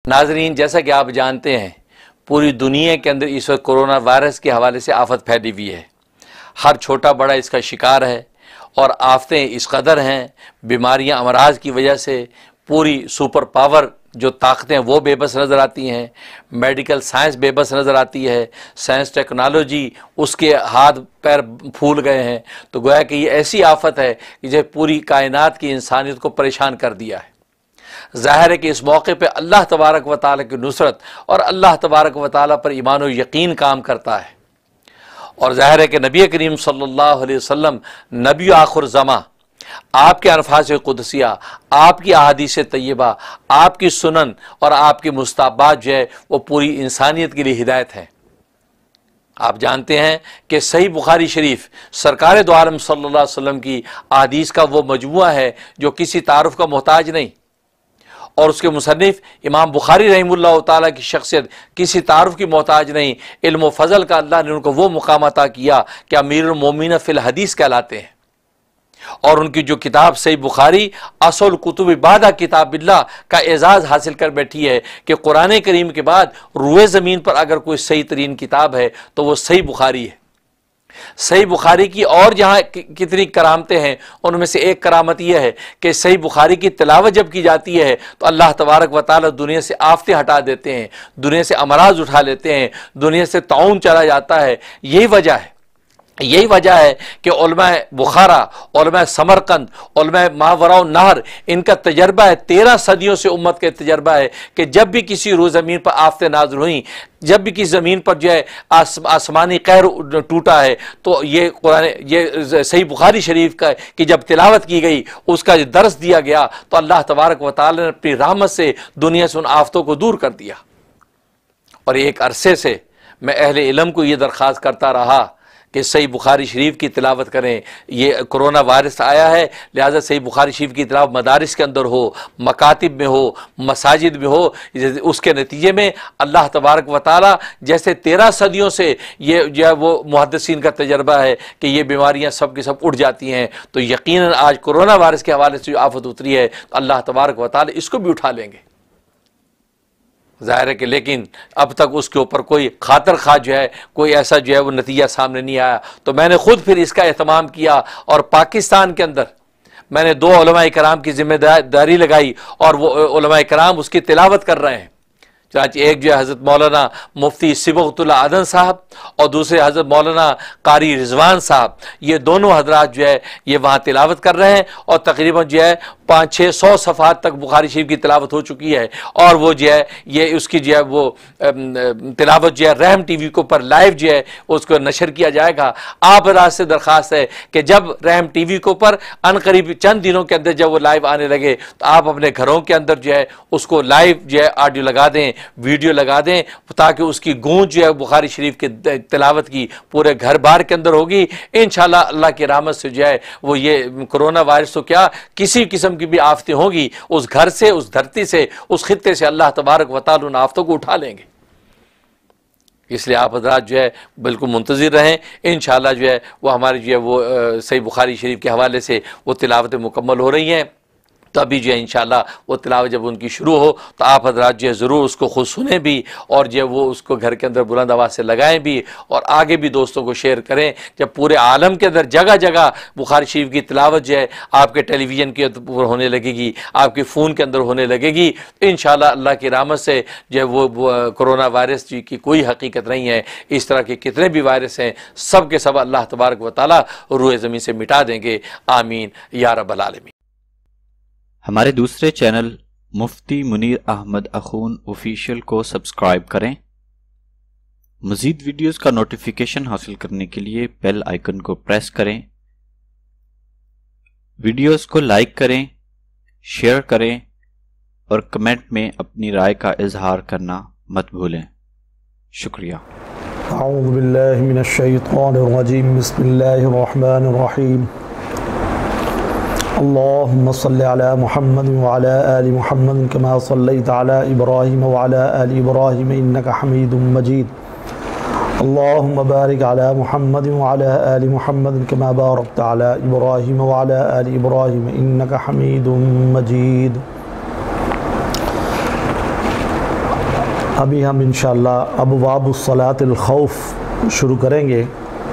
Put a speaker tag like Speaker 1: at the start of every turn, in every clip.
Speaker 1: नाज़रीन, जैसा कि आप जानते हैं पूरी दुनिया के अंदर इस वक्त कोरोना वायरस के हवाले से आफत फैली हुई है। हर छोटा बड़ा इसका शिकार है और आफतें इस कदर हैं, बीमारियां अमराज की वजह से पूरी सुपर पावर जो ताकतें वो बेबस नज़र आती हैं, मेडिकल साइंस बेबस नज़र आती है, साइंस टेक्नोलॉजी उसके हाथ पैर फूल गए हैं। तो गोया कि ये ऐसी आफत है कि जो पूरी कायनात की इंसानियत को परेशान कर दिया है। ज़ाहिर है कि इस मौके पे अल्लाह तबारक व तआला की नुसरत और अल्लाह तबारक व तआला पर ईमान और यकीन काम करता है। और ज़ाहिर है कि नबी करीम सल्लल्लाहु अलैहि वसल्लम नबी आखिर ज़मा, आपके अल्फाज़ कुदसिया, आपकी अहादीस तय्यबा, आपकी सुनन और आपकी मुस्ताबात जो है वो पूरी इंसानियत के लिए हिदायत है। आप जानते हैं कि सही बुखारी शरीफ सरकार दो आलम सल्लल्लाहु अलैहि वसल्लम की अहादीस का वो मजमुआ है जो किसी तारुफ का मोहताज नहीं, और उसके मुसन्निफ इमाम बुखारी रहमतुल्लाह ताला की शख्सियत किसी तारुफ की मोहताज नहीं। इल्म व फजल का अल्लाह ने उनको वो मुकाम अता किया कि अमीरुल मोमिनीन फिल हदीस कहलाते हैं। और उनकी जो किताब सही बुखारी असुल कुतुब बादा किताबिल्लाह का एजाज़ हासिल कर बैठी है कि कुरान करीम के बाद रुए ज़मीन पर अगर कोई सही तरीन किताब है तो वो सही बुखारी है। सही बुखारी की और जहाँ कितनी करामतें हैं, उनमें से एक करामत यह है कि सही बुखारी की तिलावत जब की जाती है तो अल्लाह तबारक व तआला दुनिया से आफतें हटा देते हैं, दुनिया से अमराज उठा लेते हैं, दुनिया से ताउन चला जाता है। यही वजह है कि उलमा बुखारा, उलमा समरकंद, उलमा मावराउ नहर, इनका तजर्बा है, 13 सदियों से उम्मत का तजर्बा है कि जब भी किसी रोज़ ज़मीन पर आफतें नाज़िल हुई, जब भी किसी ज़मीन पर जो है आसमानी कहर टूटा है, तो ये सही बुखारी शरीफ का कि जब तिलावत की गई, उसका जो दर्स दिया गया, तो अल्लाह तबारक व तआला ने अपनी रहमत से दुनिया से उन आफतों को दूर कर दिया। और एक अरसे से मैं अहले इल्म को ये दरख्वास्त करता रहा कि सही बुखारी शरीफ की तिलावत करें। ये कोरोना वायरस आया है, लिहाजा सही बुखारी शरीफ की तिलावत मदारिस के अंदर हो, मकातिब में हो, मसाजिद में हो। उसके नतीजे में अल्लाह तबारक व तआला जैसे 13 सदियों से ये जो है वो मुहद्दिसीन का तजर्बा है कि ये बीमारियां सब की सब उठ जाती हैं, तो यकीनन आज कोरोना वायरस के हवाले से जो आफत उतरी है तो अल्लाह तबारक व तआला इसको भी उठा लेंगे। ज़ाहिर है कि लेकिन अब तक उसके ऊपर कोई खातर खा जो है कोई ऐसा जो है वो नतीजा सामने नहीं आया। तो मैंने खुद फिर इसका एहतमाम किया और पाकिस्तान के अंदर मैंने 2 उलमाए कराम की जिम्मेदारी लगाई और वो उलमाए कराम उसकी तिलावत कर रहे हैं। चाहे एक जो है हज़रत मौलाना मुफ्ती सिबगतुल्लाह आदन साहब और दूसरे हज़रत मौलाना कारी रिजवान साहब, ये दोनों हजरात जो है ये वहाँ तिलावत कर रहे हैं और तकरीबन जो है 500-600 सफ़ात तक बुखारी शरीफ की तिलावत हो चुकी है। और वो जो है ये उसकी जो है वो तिलावत जो है रहम टीवी के ऊपर लाइव जो है उसको नशर किया जाएगा। आप हजरात से दरख्वास्त है कि जब रहम टीवी के ऊपर अनकरीब चंद दिनों के अंदर जब वो लाइव आने लगे तो आप अपने घरों के अंदर जो है उसको लाइव जो है ऑडियो लगा दें, वीडियो लगा दें, ताकि उसकी गूंज जो है बुखारी शरीफ के तिलावत की पूरे घर बार के अंदर होगी। इंशाअल्लाह अल्लाह की रहमत से जो है वो ये कोरोना वायरस तो क्या किसी किस्म की भी आफतें होगी उस घर से, उस धरती से, उस खित्ते से अल्लाह तबारक व तआला उन आफतों को उठा लेंगे। इसलिए आप हज़रात जो है बिल्कुल मुंतज़िर रहें। इंशाअल्लाह जो है वो हमारी जो है वो सही बुखारी शरीफ के हवाले से वो तिलावतें मुकम्मल हो रही हैं। तभी जो है इंशाअल्लाह वो तिलावत जब उनकी शुरू हो तो आप हज़रात जो है ज़रूर उसको खुद सुने भी और जो है वो उसको घर के अंदर बुलंद आवाज़ से लगाएं भी और आगे भी दोस्तों को शेयर करें। जब पूरे आलम के अंदर जगह जगह बुखारी शरीफ की तिलावत जो है आपके टेलीविज़न के ऊपर होने लगेगी, आपके फ़ोन के अंदर होने लगेगी, तो इंशाअल्लाह अल्लाह की रहमत से जो है वो कोरोना वायरस की कोई हकीकत नहीं है। इस तरह के कितने भी वायरस हैं सब के सब अल्लाह तबारक व तआला रूए ज़मीन से मिटा देंगे। आमीन या रब्बल आलमीन।
Speaker 2: हमारे दूसरे चैनल मुफ्ती मुनीर अहमद अखून ऑफिशियल को सब्सक्राइब करें। मज़ीद वीडियोस का नोटिफिकेशन हासिल करने के लिए बेल आइकन को प्रेस करें। वीडियोस को लाइक करें, शेयर करें और कमेंट में अपनी राय का इजहार करना मत भूलें। शुक्रिया।
Speaker 3: अऊज़ु बिल्लाहि मिनश शैतानिर रजीम। बिस्मिल्लाहिर रहमानिर रहीम। अल्लाहुम्मा सल्लि अला मुहम्मद व अला आलि मुहम्मद कमा सल्लैता अला इब्राहीम व अला आलि इब्राहीम इन्नका हमीदुम मजीद। अल्लाहुम्मा बारिक अला मुहम्मद व अला आलि मुहम्मद कमा बारकता अला इब्राहीम व अला आलि इब्राहीम इन्नका हमीदुम मजीद। अभी हम इंशाअल्लाह अबवाबुस्सलातिल खौफ शुरू करेंगे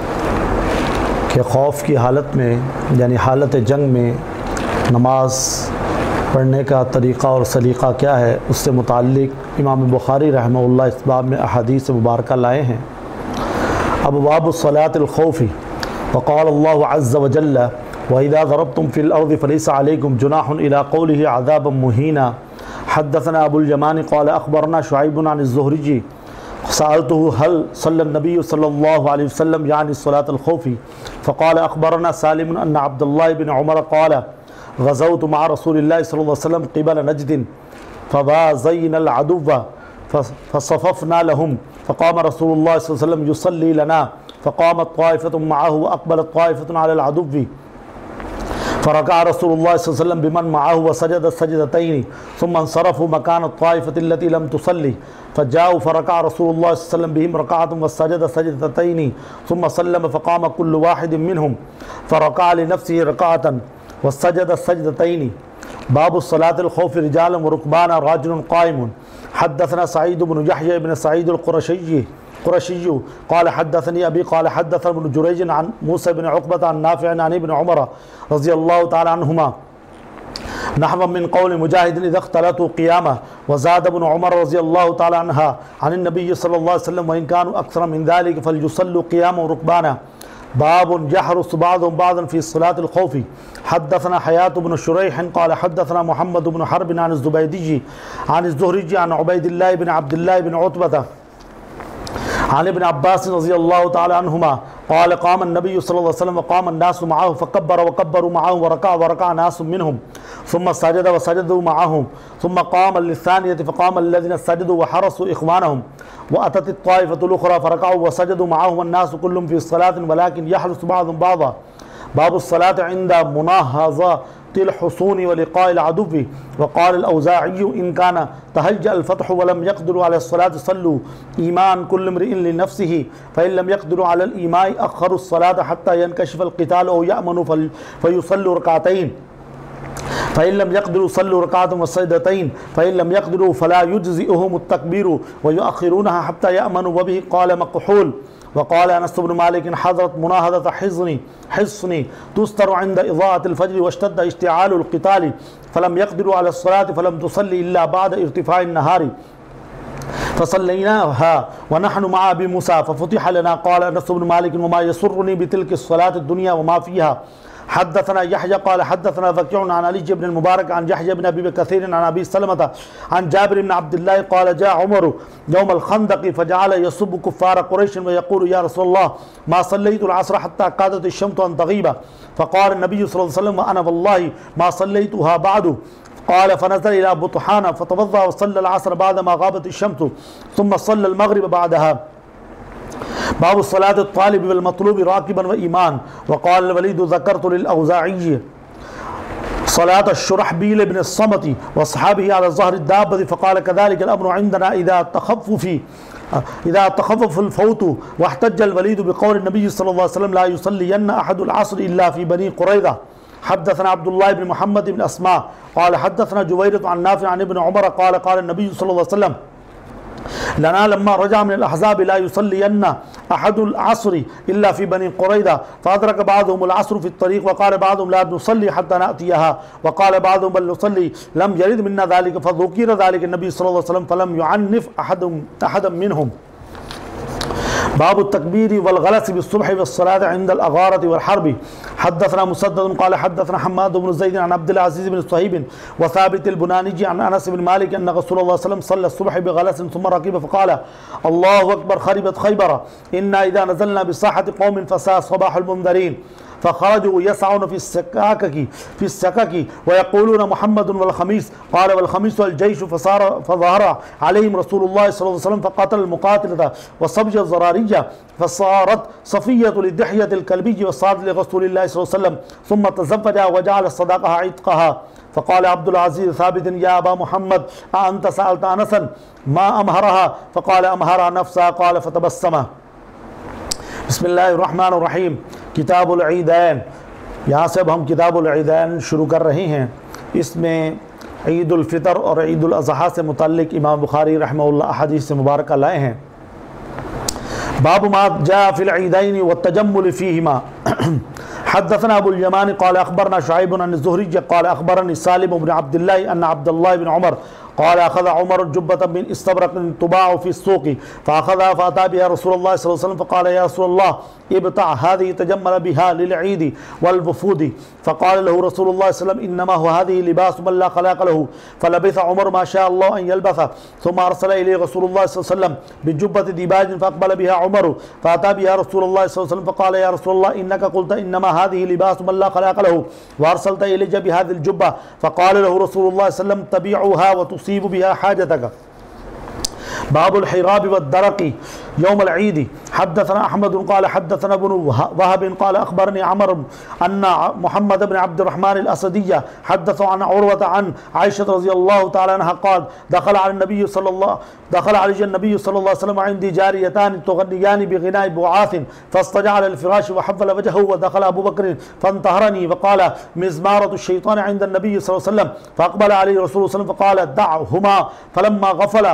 Speaker 3: कि खौफ की हालत में यानी हालत जंग में नमाज पढ़ने का तरीक़ा और सलीक़ा क्या है, उससे मुताल्लिक़ इमाम बुखारी रहमहुल्लाह इस बाब में अहादीस मुबारका लाए हैं। अबवाबुस्सलातिल खौफ़ी वक़ाल अल्लाहु अज़्ज़ व जल्ल व इज़ा ज़रबतुम फ़िल अर्ज़ि फ़लैसा अलैकुम जुनाहुन इला क़ौलिही अज़ाबन मुहीना हद्दसना अबुल यमानी क़ाल अख़बरना शुअय्बुन अन ज़ुहरी सअलतुहु हल सल्लन नबी सल्लल्लाहु अलैहि वसल्लम यानी सलातुल खौफ़ी फ़क़ाल अख़बरना सालिम अन्ना अब्दुल्लाह बिन उमर क़ाल ग़ज़वतु मअ रसूलिल्लाहि सल्लल्लाहु अलैहि वसल्लम क़िबल नजदिन फ़वाज़यनल अदुव्व फ़सफ़फ़ना लहुम फ़क़ाम रसूलुल्लाह सल्लल्लाहु अलैहि वसल्लम युसल्ली लना फ़क़ामत त्वाइफ़तुन मअहु वअक़बलत त्वाइफ़तुन अलल अदुव्व फ़रका रसूलुल्लाह सल्लल्लाहु अलैहि वसल्लम बिमन मअहु वसजद सजदतैन सुम्मा इंसरफ़ू मकान त्वाइफ़ति अल्लती लम तुसल्ली फ़जाउ फ़रका रसूलुल्लाह सल्लल्लाहु अलैहि वसल्लम बिहिम रकाअतुन वसजद सजदतैन सुम्मा सल्लम फ़क़ाम कुल्लु वाहिदिन मिनहुम फ़रका लिनफ़्सिही रकाअतन वसजद सजदतैन। बाबुस्सलातिल खौफ़ रिजालन व रुकबाना राजुलन क़ाइमुन हद्दसना सईद बिन यहया बिन सईद अल-क़ुरशी क़ाल हद्दसनी अबी क़ाल हद्दसना इब्न जुरैज अन मूसा बिन उक़बा अन नाफ़िअ अन इब्न उमर रज़ियल्लाहु तआला अन्हुमा नहव मिन क़ौल मुजाहिद इज़ा इख़्तलतू क़ियामा व ज़ाद इब्न उमर रज़ियल्लाहु तआला अन्हा अन नबी सल्लल्लाहु अलैहि वसल्लम व इन कानू अक्सर मिन ज़ालिका फ़लयुसल्लू क़ियामा व रुकबाना। बाबुन यहरुसु बाज़ुहुम बाज़न फ़ी सलातिल खौफ़ी हद्दसना हयात बिन शुरैह क़ाल हद्दसना मुहम्मद बिन हर्ब अन ज़ुबैदी अन ज़ुहरी अन उबैदिल्लाह बिन अब्दुल्लाह बिन उतबा अन इब्न अब्बास रज़ियल्लाहु तआला अन्हुमा क़ाल क़ाम नबी सल्लल्लाहु अलैहि वसल्लम व क़ाम अन्नासु मअहु फ़कब्बर व कब्बरू मअहु व रका नासु मिनहुम सुम्मा सजद व सजदू मअहुम सुम्मा क़ाम लिस्सानियति फ़क़ाम अल्लज़ीना सजदू व हरसू इख़वानहुम व अतत त्वाइफ़तुल उख़रा फ़रकअू व सजदू मअहुम वन्नासु कुल्लुहुम फ़ी सलातिन वलाकिन यहरुसु बाज़ुहुम बाज़ा। बाबुस्सलाति इंदा मुनाहज़तिल हुसूनि व लिक़ाइल अदुव्वि व क़ाल अल-औज़ाई इन कान तहज्जअल फ़त्हु व लम यक़दिरू अला सलाति सल्लू ईमान कुल्लि इम्रिइन लिनफ़्सिही फ़इन लम यक़दिरू अलल ईमाइ अख़्खरू सलात हत्ता यनकशिफ़ल क़िताल औ यअमनु फ़युसल्लू रकातैन फ़इन लम यक़दिरू सल्लू रकातन व सजदतैन फ़इन लम यक़दिरू फ़ला युज्ज़िउहुम अत-तकबीरु व युअख़्खिरूनहा हत्ता यअमनु व बिही क़ाल मक़हूल व क़ाल अनस बिन मालिक हज़रत मुनाहज़त हिस्नी तुस्तरु इंद इज़ाअतिल फ़ज्र वश्तद्द इश्तिआलुल क़िताल फ़लम यक़दिरू अला अस्सलाति फ़लम तुसल्ली इल्ला बअद इर्तिफ़ाइन नहारी फ़सल्लैनाहा व नहनु मअ अबी मूसा फ़फ़ुतिह लना। क़ाल अनस बिन मालिक वमा यसुर्रुनी बितिल्कि अस्सलाति दुनिया व मा फ़ीहा। हद्दसना यहया क़ाल हद्दसना वकीअ अन अली बिन मुबारक अन यहया बिन अबी कसीर अन अबी सलमत अन जाबिर बिन अब्दुल्लाह क़ाल जा उमर यौमल खंदक़ फ़जअल यसुब्बु कुफ़्फ़ार क़ुरैश व यक़ूलु या रसूलल्लाह मा सल्लैतुल अस्र हत्ता कादत अश-शम्सु अन तग़ीब फ़क़ाल नबी सल्लल्लाहु अलैहि वसल्लम अना वल्लाहि मा सल्लैतुहा बअदु क़ाल फ़नज़र इला बुतहाना फ़तवज़्ज़अ व सल्लल अस्र बअदमा ग़ाबत अश-शम्सु सुम्मा सल्लल मग़रिब बअदहा। बाबुस्सलाति त्वालिब वल मतलूब राकिबन व ईमान व क़ाल वलीद ज़करतु लिल-औज़ाई सलात शुरहबील बिन समती व सहाबिही अला ज़हरि दाब्बति फ़क़ाल कज़ालिकल अम्रु इंदना इज़ा तख़फ़फ़ल फ़ौतु वहतज्जल वलीद बिक़ौलि नबी सल्लल्लाहु अलैहि वसल्लम ला युसल्लियन्ना अहदुल अस्र इल्ला फ़ी बनी क़ुरैज़ा। हद्दसना अब्दुल्लाह बिन मुहम्मद बिन अस्मा क़ाल हद्दसना जुवैरत अन नाफ़िअ अन इब्न उमर क़ाल क़ाल नबी सल्लल्लाहु अलैहि वसल्लम लना लम्मा रजा मिनल अहज़ाब ला युसल्लियन्ना अहदुल अस्र इल्ला फ़ी बनी क़ुरैज़ा फ़अदरक बअदुहुमुल अस्र फ़ी अत-तरीक़ व क़ाल बअदुहुम ला नुसल्ली हत्ता नअतियहा व क़ाल बअदुहुम बल नुसल्ली लम यरिद मिन्ना ज़ालिका फ़ज़ुकिर ज़ालिका नबी सल्लल्लाहु अलैहि वसल्लम फ़लम युअन्निफ़ अहदम मिनहुम। बाबु तकबीर वल गलस बिस्सुबह वस्सलात इंदल अगारत वल हर्ब। हद्दसना मुसद्दद क़ाल हद्दसना हम्माद बिन ज़ैद अन अब्दुल अज़ीज़ बिन सुहैब व साबित अल-बुनानी अन अनस बिन मालिक अन रसूलुल्लाह सल्लल्लाहु अलैहि वसल्लम सल्ला सुबह बिगलस सुम्मा रकिब फ़क़ाल अल्लाहु अकबर खरिबत खैबर इन्ना इज़ा नज़लना बिसाहति क़ौमिन फ़सा सबाहुल मुंज़रीन फ़ख़रजू यसअून फ़ी अस्सकाकी व यक़ूलून मुहम्मदुन वल ख़मीस क़ाल वल ख़मीस वल जैश फ़ज़हर अलैहिम रसूलुल्लाह सल्लल्लाहु अलैहि वसल्लम फ़क़तल मुक़ातिलता व सब्य ज़रारिया फ़सारत सफ़िय्यतु लिदहियतिल कल्बी व साद लिरसूलिल्लाह सल्लल्लाहु अलैहि वसल्लम सुम्मा तज़व्वजा व जअल सदाक़हा इत्क़हा फ़क़ाल अब्दुल अज़ीज़ साबित या अबा मुहम्मद अअंत सअलत अनसन मा अमहरहा फ़क़ाल अमहरा नफ़्सा क़ाल फ़तबस्सम। बिस्मिल्लाहिर्रहमानिर्रहीम। किताबुल ईदैन, यहाँ से अब हम किताबुल ईदैन शुरू कर रहे हैं। इसमें ईद उल फितर और ईद उल अज़हा से मुतल्लिक इमाम बुखारी रहमहुल्लाह अहादीस से मुबारक लाए हैं। बाब मा जा फिल ईदैन व तजम्मुल फीहिमा। हदथना अबुल यमान क़ाल अख़बरना शुअैब अन ज़ुहरी क़ाल अख़बरनी सालिम इब्न अब्दुल्लाह अन अब्दुल्लाह इब्न उमर क़ाल अख़ज़ उमर जुब्बतन मिन इस्तबरक़ तुबाअ फ़ी अस्सूक़ फ़अख़ज़हा फ़अता बिहा रसूलुल्लाह सल्लल्लाहु अलैहि वसल्लम फ़क़ाल या रसूलल्लाह इब्ता हादिही तजम्मल बिहा लिल-ईद वल-वफ़ूद फ़क़ाल लहू रसूलुल्लाह सल्लल्लाहु अलैहि वसल्लम इन्नमा हुवा हादिही लिबासु मन ला ख़लाक़ लहू फ़लबिसा उमर मा शाअ अल्लाहु अन यल्बसा थुम्मा अरसला इलैहि रसूलुल्लाह सल्लल्लाहु अलैहि वसल्लम बिजुब्बति दीबाजिन फ़अक़बल बिहा उमर फ़अता बिहा रसूलुल्लाह सल्लल्लाहु अलैहि वसल्लम फ़क़ाल या रसूलल्लाह इन्नका क़ुल्त इन्नमा हादिही लिबासु मन ला ख़लाक़ लहू वअरसलत इलैहि बिहादिल जुब्बा फ़क़ाल लहू रसूलुल्लाह सल्लल्लाहु अलैहि वसल्लम तबिउहा व तुसीबु बिहा हाजतक। बाबुल हिराब व दरक़ी यौमुल ईद। हदथना अहमद क़ाल हदथना इब्न वहब क़ाल अख़बरनी अमर अन्ना मुहम्मद इब्न अब्दुर्रहमान अल-असदिय्य हदथ अन उर्वत अन आयशा रज़ियल्लाहु तआला अन्हा क़ाल दख़ल अलैहि नबी सल्लल्लाहु अलैहि वसल्लम इंदी जारियतान तुग़नियान बिग़िनाइ बुआसिन फ़स्तजअल अल-फ़िराश व हव्वल वजहहु व दख़ल अबू बकर फ़न्तहरनी व क़ाल मिज़मारतु शैतान इंद नबी सल्लल्लाहु अलैहि वसल्लम फ़अक़बल अलैहि रसूलुल्लाह सल्लल्लाहु अलैहि वसल्लम फ़क़ाल दअहुमा फ़लम्मा ग़फ़ल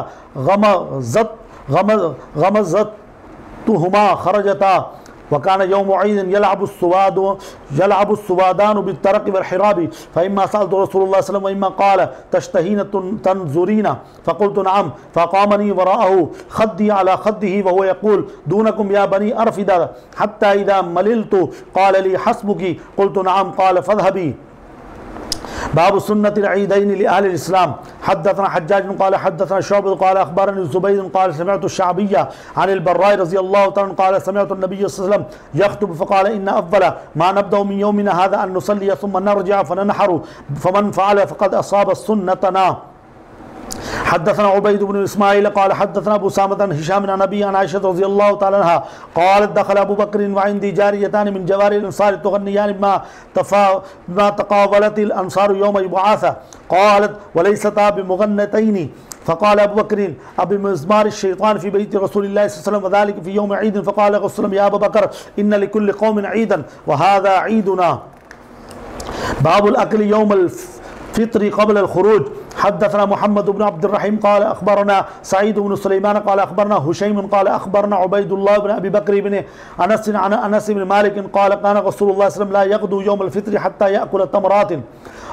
Speaker 3: गमज़तहुमा ख़रजता वकान यौम ईद यलअबु सुवादान बित्तरक़ि वल-हिराबि फ़इम्मा सअलतु रसूलुल्लाह सल्लल्लाहु अलैहि वसल्लम वइम्मा क़ाल तश्तहीन तंज़ुरीन फ़क़ुल्तु नअम फ़क़ामनी वराअहु ख़द्दी अला ख़द्दिही व हुवा यक़ूल दूनकुम या बनी अरफ़िदा हत्ता इज़ा मलिलतु क़ाल ली हस्बुकी क़ुल्तु नअम क़ाल फ़ज़हबी। बाब सुन्नतिल ईदैन लिअहलिल इस्लाम। हदथना हज्जाज क़ाल हदथना शुअबा क़ाल अख़बरनी ज़ुबैर क़ाल समिअतु अश-शअबिय्य अनिल बर्राइ रज़ियल्लाहु तआला क़ाल समिअतु नबी सल्लल्लाहु अलैहि वसल्लम यख़्तुबु फ़क़ाल इन्ना अव्वला मा नब्दअु मिन यौमिना हाज़ा अन नुसल्लिय सुम्मा नरजिअ फननहरु फमन फ़अल फ़क़द असाब सुन्नतना। हदथना उबैद इब्न इस्माईल क़ाल हदथना अबू उसामा अन हिशाम अन नबी अन आयशा रज़ियल्लाहु तआला अन्हा क़ालत दख़ल अबू बकर व इंदी जारियतान मिन जवारिल अंसार तुग़नियान बिमा तक़ावलतिल अंसार यौम युबअस क़ालत वलैसता बिमुग़न्नतैनि फ़क़ाल अबू बकर अबी मिज़मार शैतान फ़ी बैति रसूलिल्लाह सल्लल्लाहु अलैहि वसल्लम वज़ालिका फ़ी यौम ईद फ़क़ाल रसूलुल्लाह या अबा बकर इन्ना लिकुल्लि क़ौमिन ईदन व हाज़ा ईदुना। बाबुल अक्ल यौमुल फ़ित्र क़ब्ल अल-ख़ुरूज। हदथना मुहम्मद इब्न अब्दुर्रहीम क़ाल अख़बरना सईद इब्न सुलैमान क़ाल अख़बरना हुशैम क़ाल अख़बरना उबैदुल्लाह इब्न अबी बकर इब्न अनस अन अनस इब्न मालिक क़ाल कान रसूलुल्लाह सल्लल्लाहु अलैहि वसल्लम ला यग़दु यौमुल फ़ित्र हत्ता याकुल तमरातिन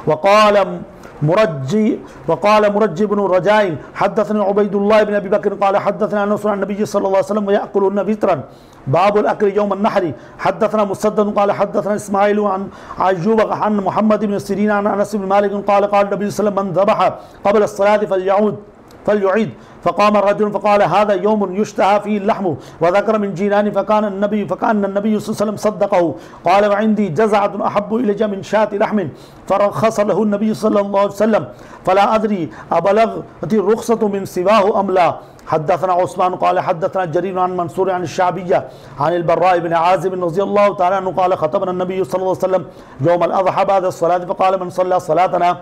Speaker 3: वक़ाल मुरज्जी इब्न रजाइन हदथना उबैदुल्लाह इब्न अबी बकर क़ाल हदथना अनस अन नबी सल्लल्लाहु अलैहि वसल्लम याकुलुन वित्रन। बाबुल अक्ल यौमुन नहरी। हदथना मुसद्दद क़ाल हदथना इस्माईल अन अय्यूब अन मुहम्मद इब्न सिरीन अन अनस इब्न मालिक क़ाल क़ाल नबी सल्लल्लाहु अलैहि वसल्लम मन ज़बह क़ब्ल अस्सलाति फलयुईद फ़क़ाम रजुल फ़क़ाल हाज़ा यौमुन युश्तहा फ़ीहि लहमु व ज़करा मिन जीरानी फ़कान नबी सल्लल्लाहु अलैहि वसल्लम सद्दक़हु क़ाल व इंदी जज़अतुन अहब्बु इलैया मिन शाति लहमिन फ़रख़्ख़स लहु नबी सल्लल्लाहु अलैहि वसल्लम फ़ला अदरी अबलग़ति रुख़्सतु मिन सिवाहु अम ला। हदथना उस्मान क़ाल हदथना जरीर अन मंसूर अन अश-शअबिय्य अनिल बर्रा इब्न आज़िब रज़ियल्लाहु तआला अन्हु क़ाल ख़तबना नबी सल्लल्लाहु अलैहि वसल्लम यौमल अज़हा बअद अस्सलाति फ़क़ाल मन सल्ला सलातना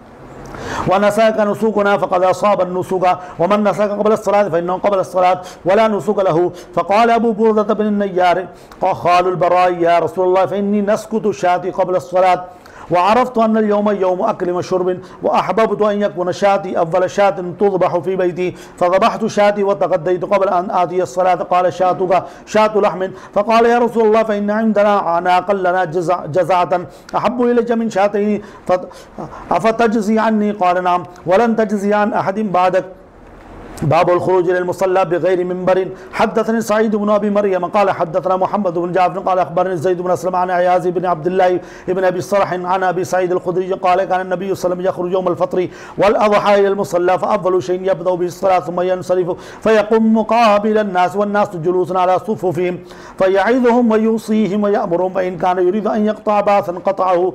Speaker 3: व नसक नुसूकना फ़क़द असाब अन्नुसूक व मन नसक क़ब्ल अस्सलात फ़इन्नहु क़ब्ल अस्सलात वला नुसूक लहू। फ़क़ाल अबू बुरदह बिन नय्यार क़ाल अल-बर्रा या रसूलल्लाह फ़इन्नी नस्कुतु शाती क़ब्ल अस्सलात व अरफ़्तु अन्न अल-यौम यौम अक्ल व शुर्ब व अहबब्तु अन यकून शाती अव्वल शातिन तुज़बहु फ़ी बैती फ़ज़बहतु शाती व तग़द्दैतु क़ब्ल अन आतिय अस्सलात क़ाल शातुका शातु लहमिन फ़क़ाल या रसूलल्लाह फ़इन्न इंदना अनाक़न लना जज़अतन अहब्बु इलैया मिन शातैनि अफ़तजज़ी अन्नी क़ाल नअम वलन तजज़ी अन अहदिन बअदक। बाबुल खुरूज इलल मुसल्ला बिग़ैरि मिंबरिन। हदथनी सईद इब्न अबी मरियम क़ाल हदथना मुहम्मद इब्न जाफ़र क़ाल अख़बरनी ज़ैद इब्न अस्लम अन अयाज़ इब्न अब्दुल्लाह इब्न अबी सरह अन अबी सईद अल-खुदरी क़ाल कान नबी सल्लल्लाहु अलैहि वसल्लम यख़रुजु यौमल फ़त्री वल अज़हा इलल मुसल्ला फ़अव्वलु शैइन यब्दअु बिस्सलाति सुम्मा यंसरिफ़ु फ़यक़ुमु मुक़ाबिलन नास वन्नासु जुलूसन अला सुफ़ुफ़िहिम फ़यअइज़ुहुम व युसीहिम व यअमुरुहुम फ़इन कान युरीदु अन यक़तअ बासन क़तअहु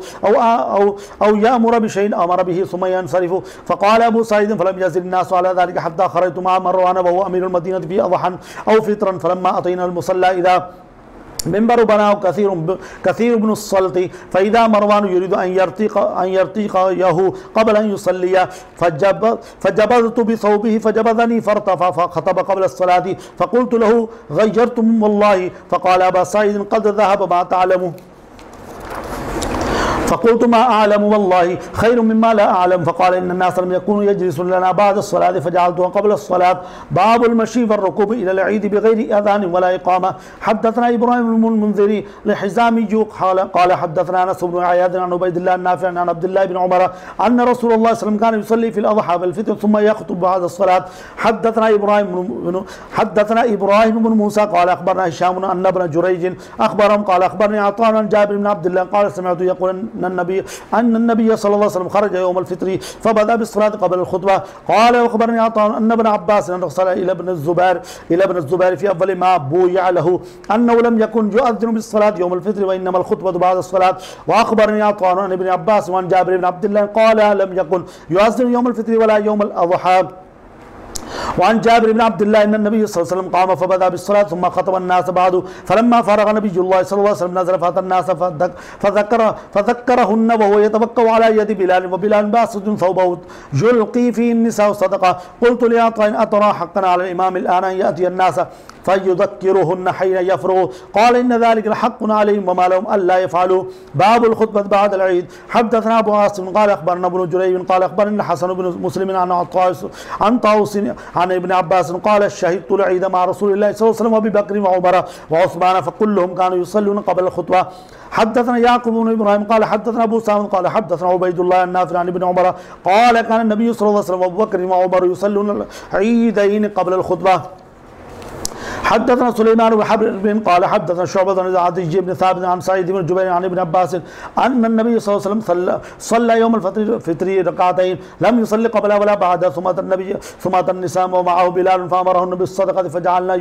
Speaker 3: औ यअमुर बिशैइन अमर बिहि सुम्मा यंसरिफ़ु। फ़क़ाल अबू सईद फ़लम यज़िद अन्नासु अला ज़ालिका हत्ता ख़रजतु मअ मरवान व हुवा अमीरुल मदीनति फ़ी अज़हन औ फ़ित्रन फ़लम्मा अतैना अल-मुसल्ला इज़ा मिंबर बनाओ कसीर इब्न सल्ती फ़इज़ा मरवान युरीदु अन यर्तिक़ यहू क़ब्ल अन युसल्लिया फ़जबज़तु बिसौबिही फ़जबज़नी फ़रतफ़ा फ़ख़तब क़ब्ल अस्सलाति फ़क़ुल्तु लहू ग़य्यरतुम वल्लाहि फ़क़ाल अबू सईद क़द ज़हब मा तअलमु। फ़क़ुल्त मा अअलमु वल्लाहि खैरुम मिम्मा ला अअलम फ़क़ाल इन्न अन्नास लम यकुनु यजलिसून लना बअद अस्सलाति फ़जअलतुहा क़ब्ल अस्सलात बाबुल मशी वर्रुकूब इलल ईद बिग़ैरि अज़ान वला इक़ामा हद्दसना इब्राहीम बिन मुनज़िर लिहिज़ामी क़ाल हद्दसना अनस बिन अय्याद अन उबैदिल्लाह नाफ़िअ अन अब्दुल्लाह बिन उमर अन्न रसूलुल्लाह सल्लल्लाहु अलैहि वसल्लम कान युसल्ली फ़िल अज़हा वल फ़ित्र सुम्मा यख़्तुबु बअद अस्सलात हद्दसना इब्राहीम बिन मूसा क़ाल अख़बरना हिशाम अन इब्न जुरैज अख़बरहum क़ाल अख़बरनी अता अन जाबिर बिन अब्दुल्लाह क़ाल समिअतु यक़ूल النبي أن النبي صلى الله عليه وسلم خرج يوم الفطر فبدأ بالصلاة قبل الخطبة قال وأخبرني عطاء أن ابن عباس أرسل إلى ابن الزبير في أول ما بويع له أنه لم يكن يؤذن بالصلاة يوم الفطر وإنما الخطبة بعد الصلاة وأخبرني عطاء عن ابن عباس وعن جابر بن عبد الله قال لم يكن يؤذن يوم الفطر ولا يوم الأضحى وعن جابر بن عبد الله أن النبي صلى الله عليه وسلم قام فبدأ بالصلاة ثم خطب الناس بعده فلما فرغ نبي الله صلى الله عليه وسلم نزل فأتى الناس فذكرهن وهو يتوكل على يد بلال وبلال باسط ثوبه يلقي فيه النساء صدقة قلت لعطاء أترى حقا على الإمام الآن أن يأتي الناس فيذكرهن حين يفرغ قال إن ذلك لحق عليهم وما لهم ألا يفعلوا باب الخطبة بعد العيد حدثنا أبو عاصم قال أخبرنا ابن جريج قال أخبرنا الحسن بن مسلم عن طاووس عن ابن عباس قال شهدت العيد مع رسول الله صلى الله عليه وسلم وأبي بكر وعمر وعثمان فكلهم كانوا يصلون قبل الخطبة حدثنا يعقوب بن إبراهيم قال حدثنا أبو سامد قال حدثنا عبيد الله النافع عن ابن عمر قال كان النبي صلى الله عليه وسلم وأبو بكر وعمر يصلون العيدين قبل الخطبة حدثنا سليمان بن حرب قال حدثنا شعبة عن عدي بن ثابت عن سعيد بن جبير عن ابن عباس أن النبي صلى الله عليه وسلم صلى يوم الفطر ركعتين لم يصلي قبلها ولا بعدها ثم أتى النساء ومعه بلال فأمرهن بالصدقة فجعلنا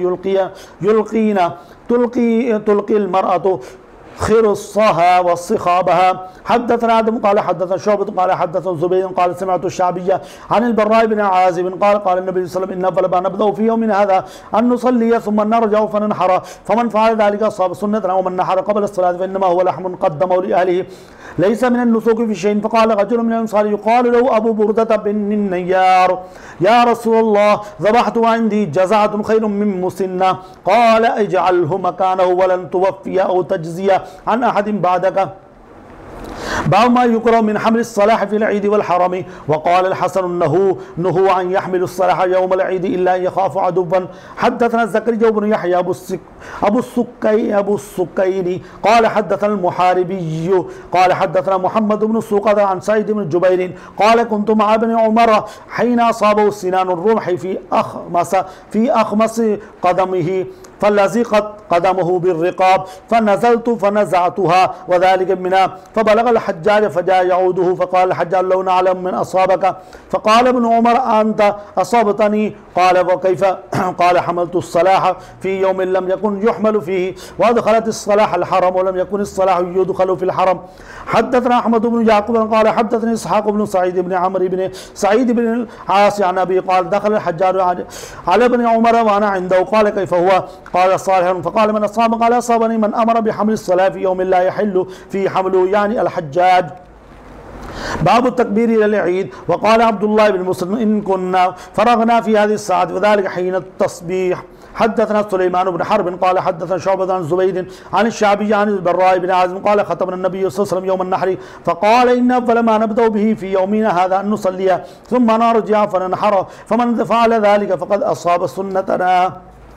Speaker 3: تلقي المرأة خرصها وصخابها حدثنا آدم قال حدثنا شعبة قال حدثنا زبيد قال سمعت الشعبية عن البراء بن عازب قال النبي صلى الله عليه وسلم إن فلما نبدأ في يومنا هذا أن نصلي ثم نرجع فننحر فمن فعل ذلك أصاب سنتنا ومن نحر قبل الصلاة فإنما هو لحم قدمه لأهله ليس من النسوك في شيء فقال رجل من الأنصار يقال له أبو بردة بن النيار يا رسول الله ذبحت وعندي جزعة خير من مسنة قال اجعله مكانه ولن توفي أو تجزي عن أحد بعدك باب ما يكره من حمل الصلاح في العيد والحرم وقال الحسن نهوا أن يحمل الصلاح يوم العيد إلا أن يخاف عدوا حدثنا زكريا بن يحيى أبو السكيني قال حدثنا المحاربي قال حدثنا محمد بن سوقة عن سعيد بن جبير قال كنت مع ابن عمر حين أصابه سنان الرمح في أخمص قدمه فلزقت قدمه بالرقاب فنزلت فنزعتها وذلك منها فبلغ الحجاج فجاء يعوده فقال الحجاج لو نعلم من أصابك فقال ابن عمر أنت أصابتني قال وكيف قال حملت الصلاح في يوم لم يكن يحمل فيه وأدخلت الصلاح الحرم ولم يكن الصلاح يدخل في الحرم حدثنا أحمد بن يعقوب قال حدثني إسحاق بن سعيد بن عمرو بن سعيد بن العاص عن أبي قال دخل الحجاج على ابن عمر وأنا عنده قال كيف هو قال صالح فقال من أصاب قال أصابني من أمر بحمل الصلاة في يوم لا يحل في حمله يعني الحجاج باب التكبير إلى العيد وقال عبد الله بن مسلم إن كنا فرغنا في هذه الساعة وذلك حين التصبيح حدثنا سليمان بن حرب قال حدثنا شعبة عن زبيد عن الشعبي عن البراء بن عازب قال خطبنا النبي صلى الله عليه وسلم يوم النحر فقال إن أول ما نبدأ به في يومنا هذا أن نصلي ثم نرجع فننحر فمن فعل ذلك فقد أصاب سنتنا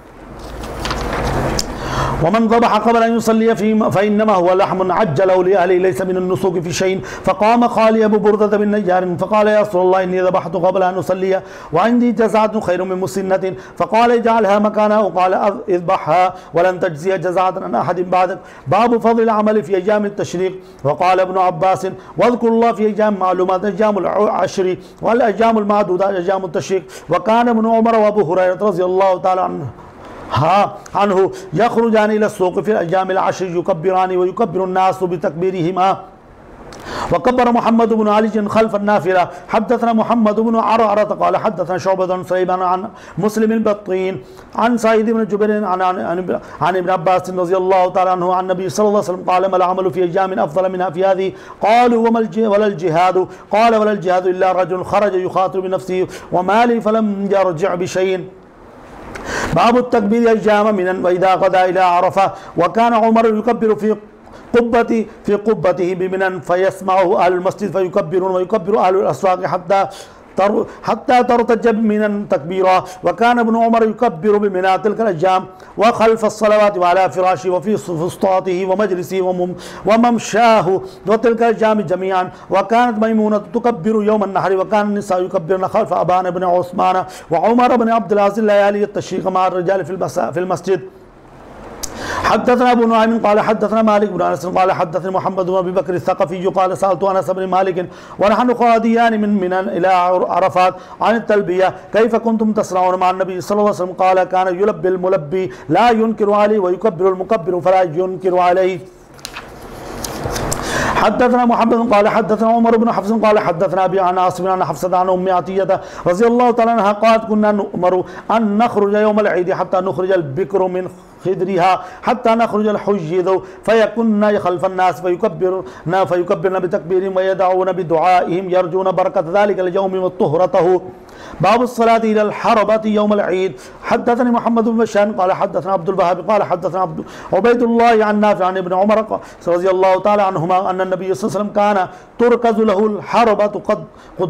Speaker 3: ومن ذبح قبل أن يصلي فإنما هو لحم عجله لأهله ليس من النسوك في شيء فقام خالي أبو بردة بن نيار فقال يا رسول الله إني ذبحت قبل أن أصلي وعندي جزعة خير من مسنة فقال اجعلها مكانها وقال اذبحها ولن تجزي جزعة عن أحد بعدك باب فضل العمل في أيام التشريق وقال ابن عباس واذكر الله في أيام معلومات أيام العشر والأيام المعدودة أيام التشريق وكان ابن عمر وأبو هريرة رضي الله تعالى عنه يخرجان إلى السوق في الأيام العشر يكبران ويكبر الناس بتكبيرهما وكبر محمد بن علي خلف النافلة حدثنا محمد بن عرعرة قال حدثنا شعبة عن سليمان عن مسلم البطين عن سعيد بن جبير عن ابن عباس رضي الله تعالى عنه عن النبي صلى الله عليه وسلم قال ما العمل في أيام أفضل منها في هذه قالوا ولا الجهاد قال ولا الجهاد إلا رجل خرج يخاطر بنفسه وماله فلم يرجع بشيء باب التكبير أيام منا وإذا غدا إلى عرفة وكان عمر يكبر قبته بمنى فيسمعه أهل المسجد فيكبرون ويكبر أهل الأسواق حتى ترتج بمنى تكبيرا. وكان ابن عمر يكبر بمنى تلك الأيام وخلف الصلوات وعلى فراشه وفي فسطاته ومجلسه وممشاه وتلك الأيام جميعا. وكانت ميمونة تكبر يوم النحر وكان النساء يكبرن خلف أبان بن عثمان وعمر بن عبد العزيز ليالي التشريق مع الرجال في المسجد. حدثنا ابو نعيم قال حدثنا مالك بن انس قال حدثني محمد بن ابي بكر الثقفي قال سالت انس بن مالك ونحن قاديان من منى الى عرفات عن التلبيه كيف كنتم تسرعون مع النبي صلى الله عليه وسلم؟ قال كان يلبي الملبي لا ينكر عليه ويكبر المكبر فلا ينكر عليه. حدثنا محمد قال حدثنا عمر بن حفص قال حدثنا ابي عن عاصم عن حفصه عن ام عطيه رضي الله تعالى عنها قالت كنا نؤمر ان نخرج يوم العيد حتى نخرج البكر من خدرها حتى نخرج الحجيذ فيكن خلف الناس فيكبرن بتكبيرهم ويدعون بدعائهم يرجون بركة ذلك اليوم وطهرته. باب الصلاة إلى الحربة يوم العيد. حدثني محمد بن بشار قال حدثنا عبد الوهاب قال حدثنا عبيد الله عن نافع عن ابن عمر رضي الله تعالى عنهما أن النبي صلى الله عليه وسلم كان تركز له الحربة قد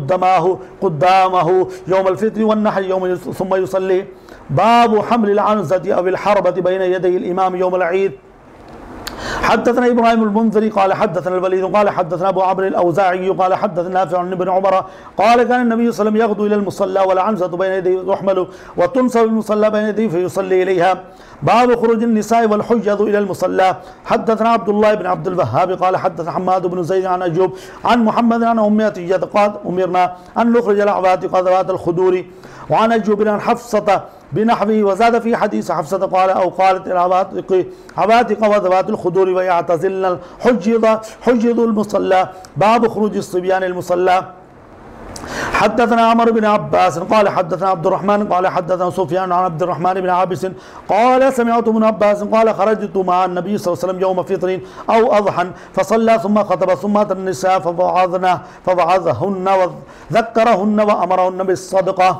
Speaker 3: قدامه يوم الفطر والنحر يوم ثم يصلي. باب حمل العنزة أو الحربة بين يدي الإمام يوم العيد. حدثنا ابراهيم المنذري قال حدثنا الوليد قال حدثنا ابو عمرو الاوزاعي قال حدثنا نافع عن ابن عمر قال كان النبي صلى الله عليه وسلم يغدو الى المصلى والعنزه بين يديه تحمل وتنصب المصلى بين يديه فيصلي اليها. باب خروج النساء والحجض الى المصلى. حدثنا عبد الله بن عبد الوهاب قال حدثنا حماد بن زيد عن ايوب عن محمد عن ام عطيه قال امرنا ان نخرج العواتق ذوات الخدور وعن ايوب عن حفصه بنحوه وزاد في حديث حفصة قال أو قالت العواتق وذوات الخدور ويعتزلن حجض المصلى. باب خروج الصبيان المصلى. حدثنا عمرو بن عباس قال حدثنا عبد الرحمن قال حدثنا سفيان عن عبد الرحمن بن عابس قال سمعت ابن عباس قال خرجت مع النبي صلى الله عليه وسلم يوم فطر أو أضحى فصلى ثم خطب ثم أتى النساء فوعظهن وذكرهن وأمرهن بالصدقة.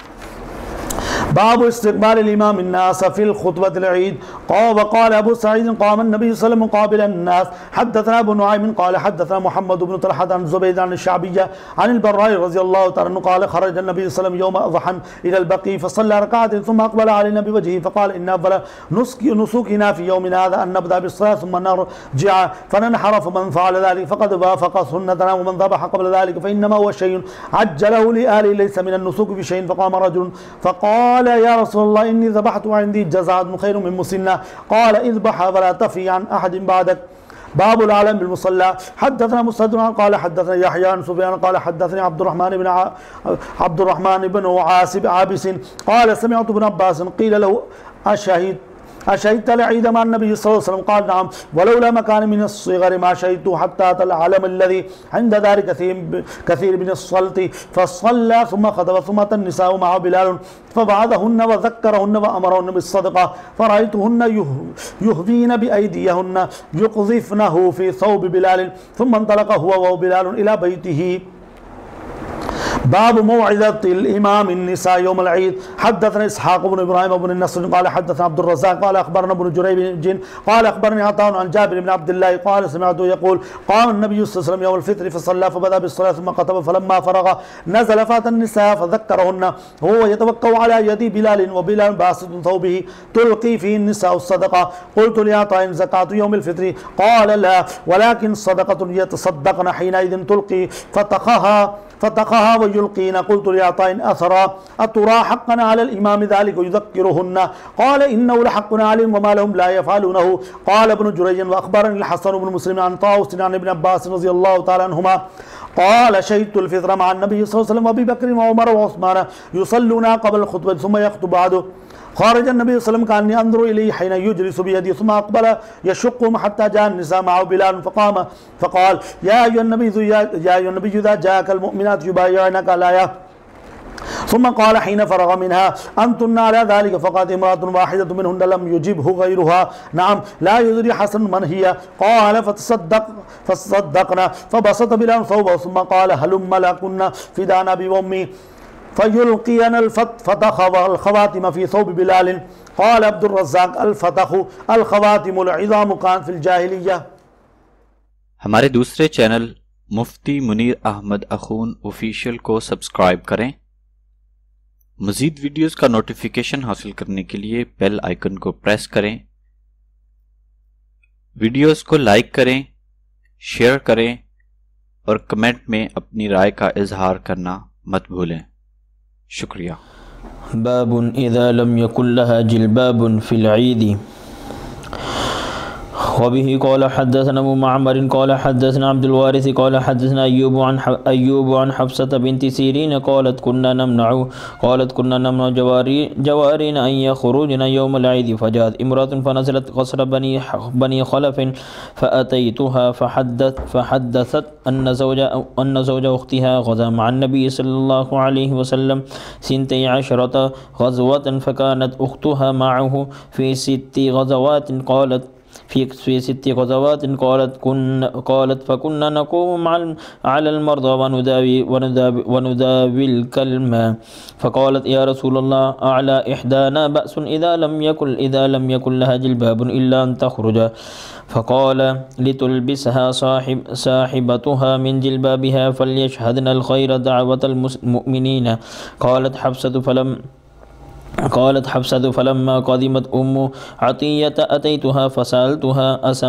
Speaker 3: باب استقبال الإمام الناس في الخطبة العيد. وقال أبو سعيد قام النبي صلى الله عليه وسلم قابل الناس. حدثنا أبو نعيم قال حدثنا محمد بن طلحة عن زبيد عن الشعبية عن البراء رضي الله تعالى عنه قال خرج النبي صلى الله عليه وسلم يوم أضحى إلى البقيع فصلى ركعة ثم أقبل علينا بوجهه فقال إن أفضل نسكنا في يومنا هذا أن نبدأ بالصلاة ثم نرجع فننحر فمن فعل ذلك فقد وافق سنتنا ومن ذبح قبل ذلك فإنما هو شيء عجله لآله ليس من النسك بشيء. فقام رجل فقال يا رسول الله إني ذبحت وعندي جزعة خير من مسنة. قال اذبح فلا تفي عن أحد بعدك. باب العلم بالمصلى. حدثنا مسدد قال حدثنا يحيى عن سفيان قال حدثني عبد الرحمن بن عابس قال سمعت ابن عباس قيل له أشهدت العيد مع النبي صلى الله عليه وسلم؟ قال نعم ولولا مكان من الصغر ما شهدت حتى أتى العلم الذي عند دار كثير من الصلت فصلى ثم خطب ثم أتى النساء معه بلال فبعثهن وذكرهن وأمرهن بالصدقة فرأيتهن يهوين بأيديهن يقذفنه في ثوب بلال ثم انطلق هو وبلال إلى بيته. باب موعظة الإمام النساء يوم العيد. حدثنا إسحاق بن إبراهيم بن النصر قال حدثنا عبد الرزاق قال أخبرنا ابن جريج قال أخبرني عطاء عن جابر بن عبد الله قال سمعته يقول قام النبي صلى الله عليه وسلم يوم الفطر فصلى فبدأ بالصلاة ثم خطب فلما فرغ نزل فأتى النساء فذكرهن هو يتوكأ على يد بلال وبلال باسط ثوبه تلقي فيه النساء الصدقة. قلت لعطاء زكاة يوم الفطر؟ قال لا ولكن صدقة يتصدقن حينئذ تلقي فتقها ويلقين. قلت لعطاء أترى حقا على الإمام ذلك ويذكرهن؟ قال إنه لحق عليهم وما لهم لا يفعلونه. قال ابن جريج وأخبرني الحسن بن مسلم عن طاووس عن ابن عباس رضي الله تعالى عنهما قال شهدت الفطر مع النبي صلى الله عليه وسلم وأبي بكر وعمر وعثمان يصلون قبل الخطبة ثم يخطب بعده. خرج النبي صلى الله عليه وسلم كأني أنظر إليه حين يجلس بيدي ثم أقبل يشقهم حتى جاء النساء معه بلال فقام فقال يا أيها النبي إذا جاءك المؤمنات يبايعنك الآية. ثم قال حين فرغ منها أنتن على ذلك؟ فقالت امرأة واحدة منهن لم يجبه غيرها نعم لا يدري حسن من هي. قال فتصدقنا فبسط بلال ثوبه ثم قال هلم لكن فدان أبي وأمي فيلقين الفتخ والخواتم في ثوب بلال. قال عبد الرزاق الفتخ الخواتم العظام كان في الجاهلية.
Speaker 2: हमारे दूसरे चैनल मुफ्ती मुनीर अहमद अखून ऑफिशियल को सब्सक्राइब करें। मज़ीद वीडियोस का नोटिफिकेशन हासिल करने के लिए बेल आइकन को प्रेस करें। वीडियोस को लाइक करें, शेयर करें और कमेंट में अपनी राय का इजहार करना मत भूलें। शुक्रिया।
Speaker 4: बाबुन इज़ा लम यकुन लहा जिल्बाबुन फिल ईद वबिही क़ाल हद्दसना अबू मअमर क़ाल हद्दसना अब्दुल वारिस क़ाल हद्दसना अय्यूब अन हफ्सत बिन्त सीरीन क़ालत कुन्ना नमनअ जवारीन अन यख़रुजना यौमल ईद फ़जाअत इम्रअतुन फ़नज़लत क़स्र बनी ख़लफ़ फ़अतैतुहा फ़हद्दसत अन्न ज़ौज उख़्तिहा ग़ज़ा मअन नबी सल्लल्लाहु अलैहि वसल्लम सिनतै अशरत ग़ज़वतन फ़कानत उख़्तुहा मअहु फ़ी सित्ति ग़ज़वातिन क़ालत في ست غزوات قالت فكنا نقوم على المرضى ونداوي الكلمة فقالت يا رسول الله أعلى إحدانا بأس إذا لم يكن لها جلباب إلا أن تخرج فقال لتلبسها صاحبتها من جلبابها فليشهدن الخير دعوة المؤمنين قالت حفصة فلما قدمت أم عطية أتيتها فسألتها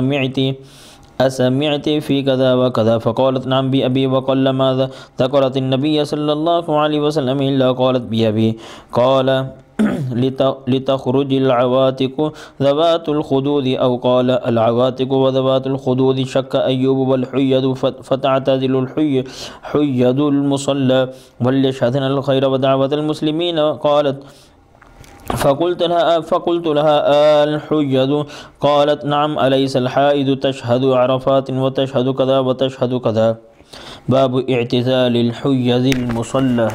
Speaker 4: أسمعت في كذا وكذا فقالت نعم بأبي وقلما ذكرت النبي صلى الله عليه وسلم إلا قالت بأبي قال لتخرج العواتق ذوات الخدود أو قال العواتق وذوات الخدود شك أيوب والحيض فتعتزل الحيض المصلى وليشهدن الخير ودعوة المسلمين قالت فقلت لها الحيض قالت نعم أليس الحائض تشهد عرفات وتشهد كذا وتشهد كذا باب اعتزال الحيض المصلى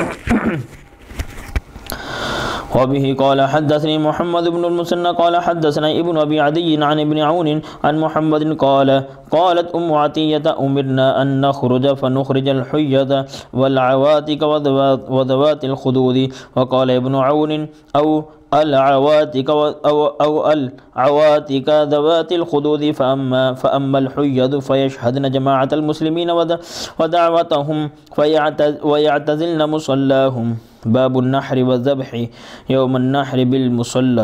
Speaker 4: وبه قال حدثني محمد بن المثنى قال حدثنا ابن أبي عدي عن ابن عون عن محمد قالت أم عطية أمرنا أن نخرج فنخرج الحيض والعواتق وذوات الخدود وقال ابن عون أو العواتق ذوات الخدود فأما الحيض فيشهدن جماعة المسلمين ودعوتهم ويعتزلن مصلاهم باب النحر والذبح يوم النحر بالمصلى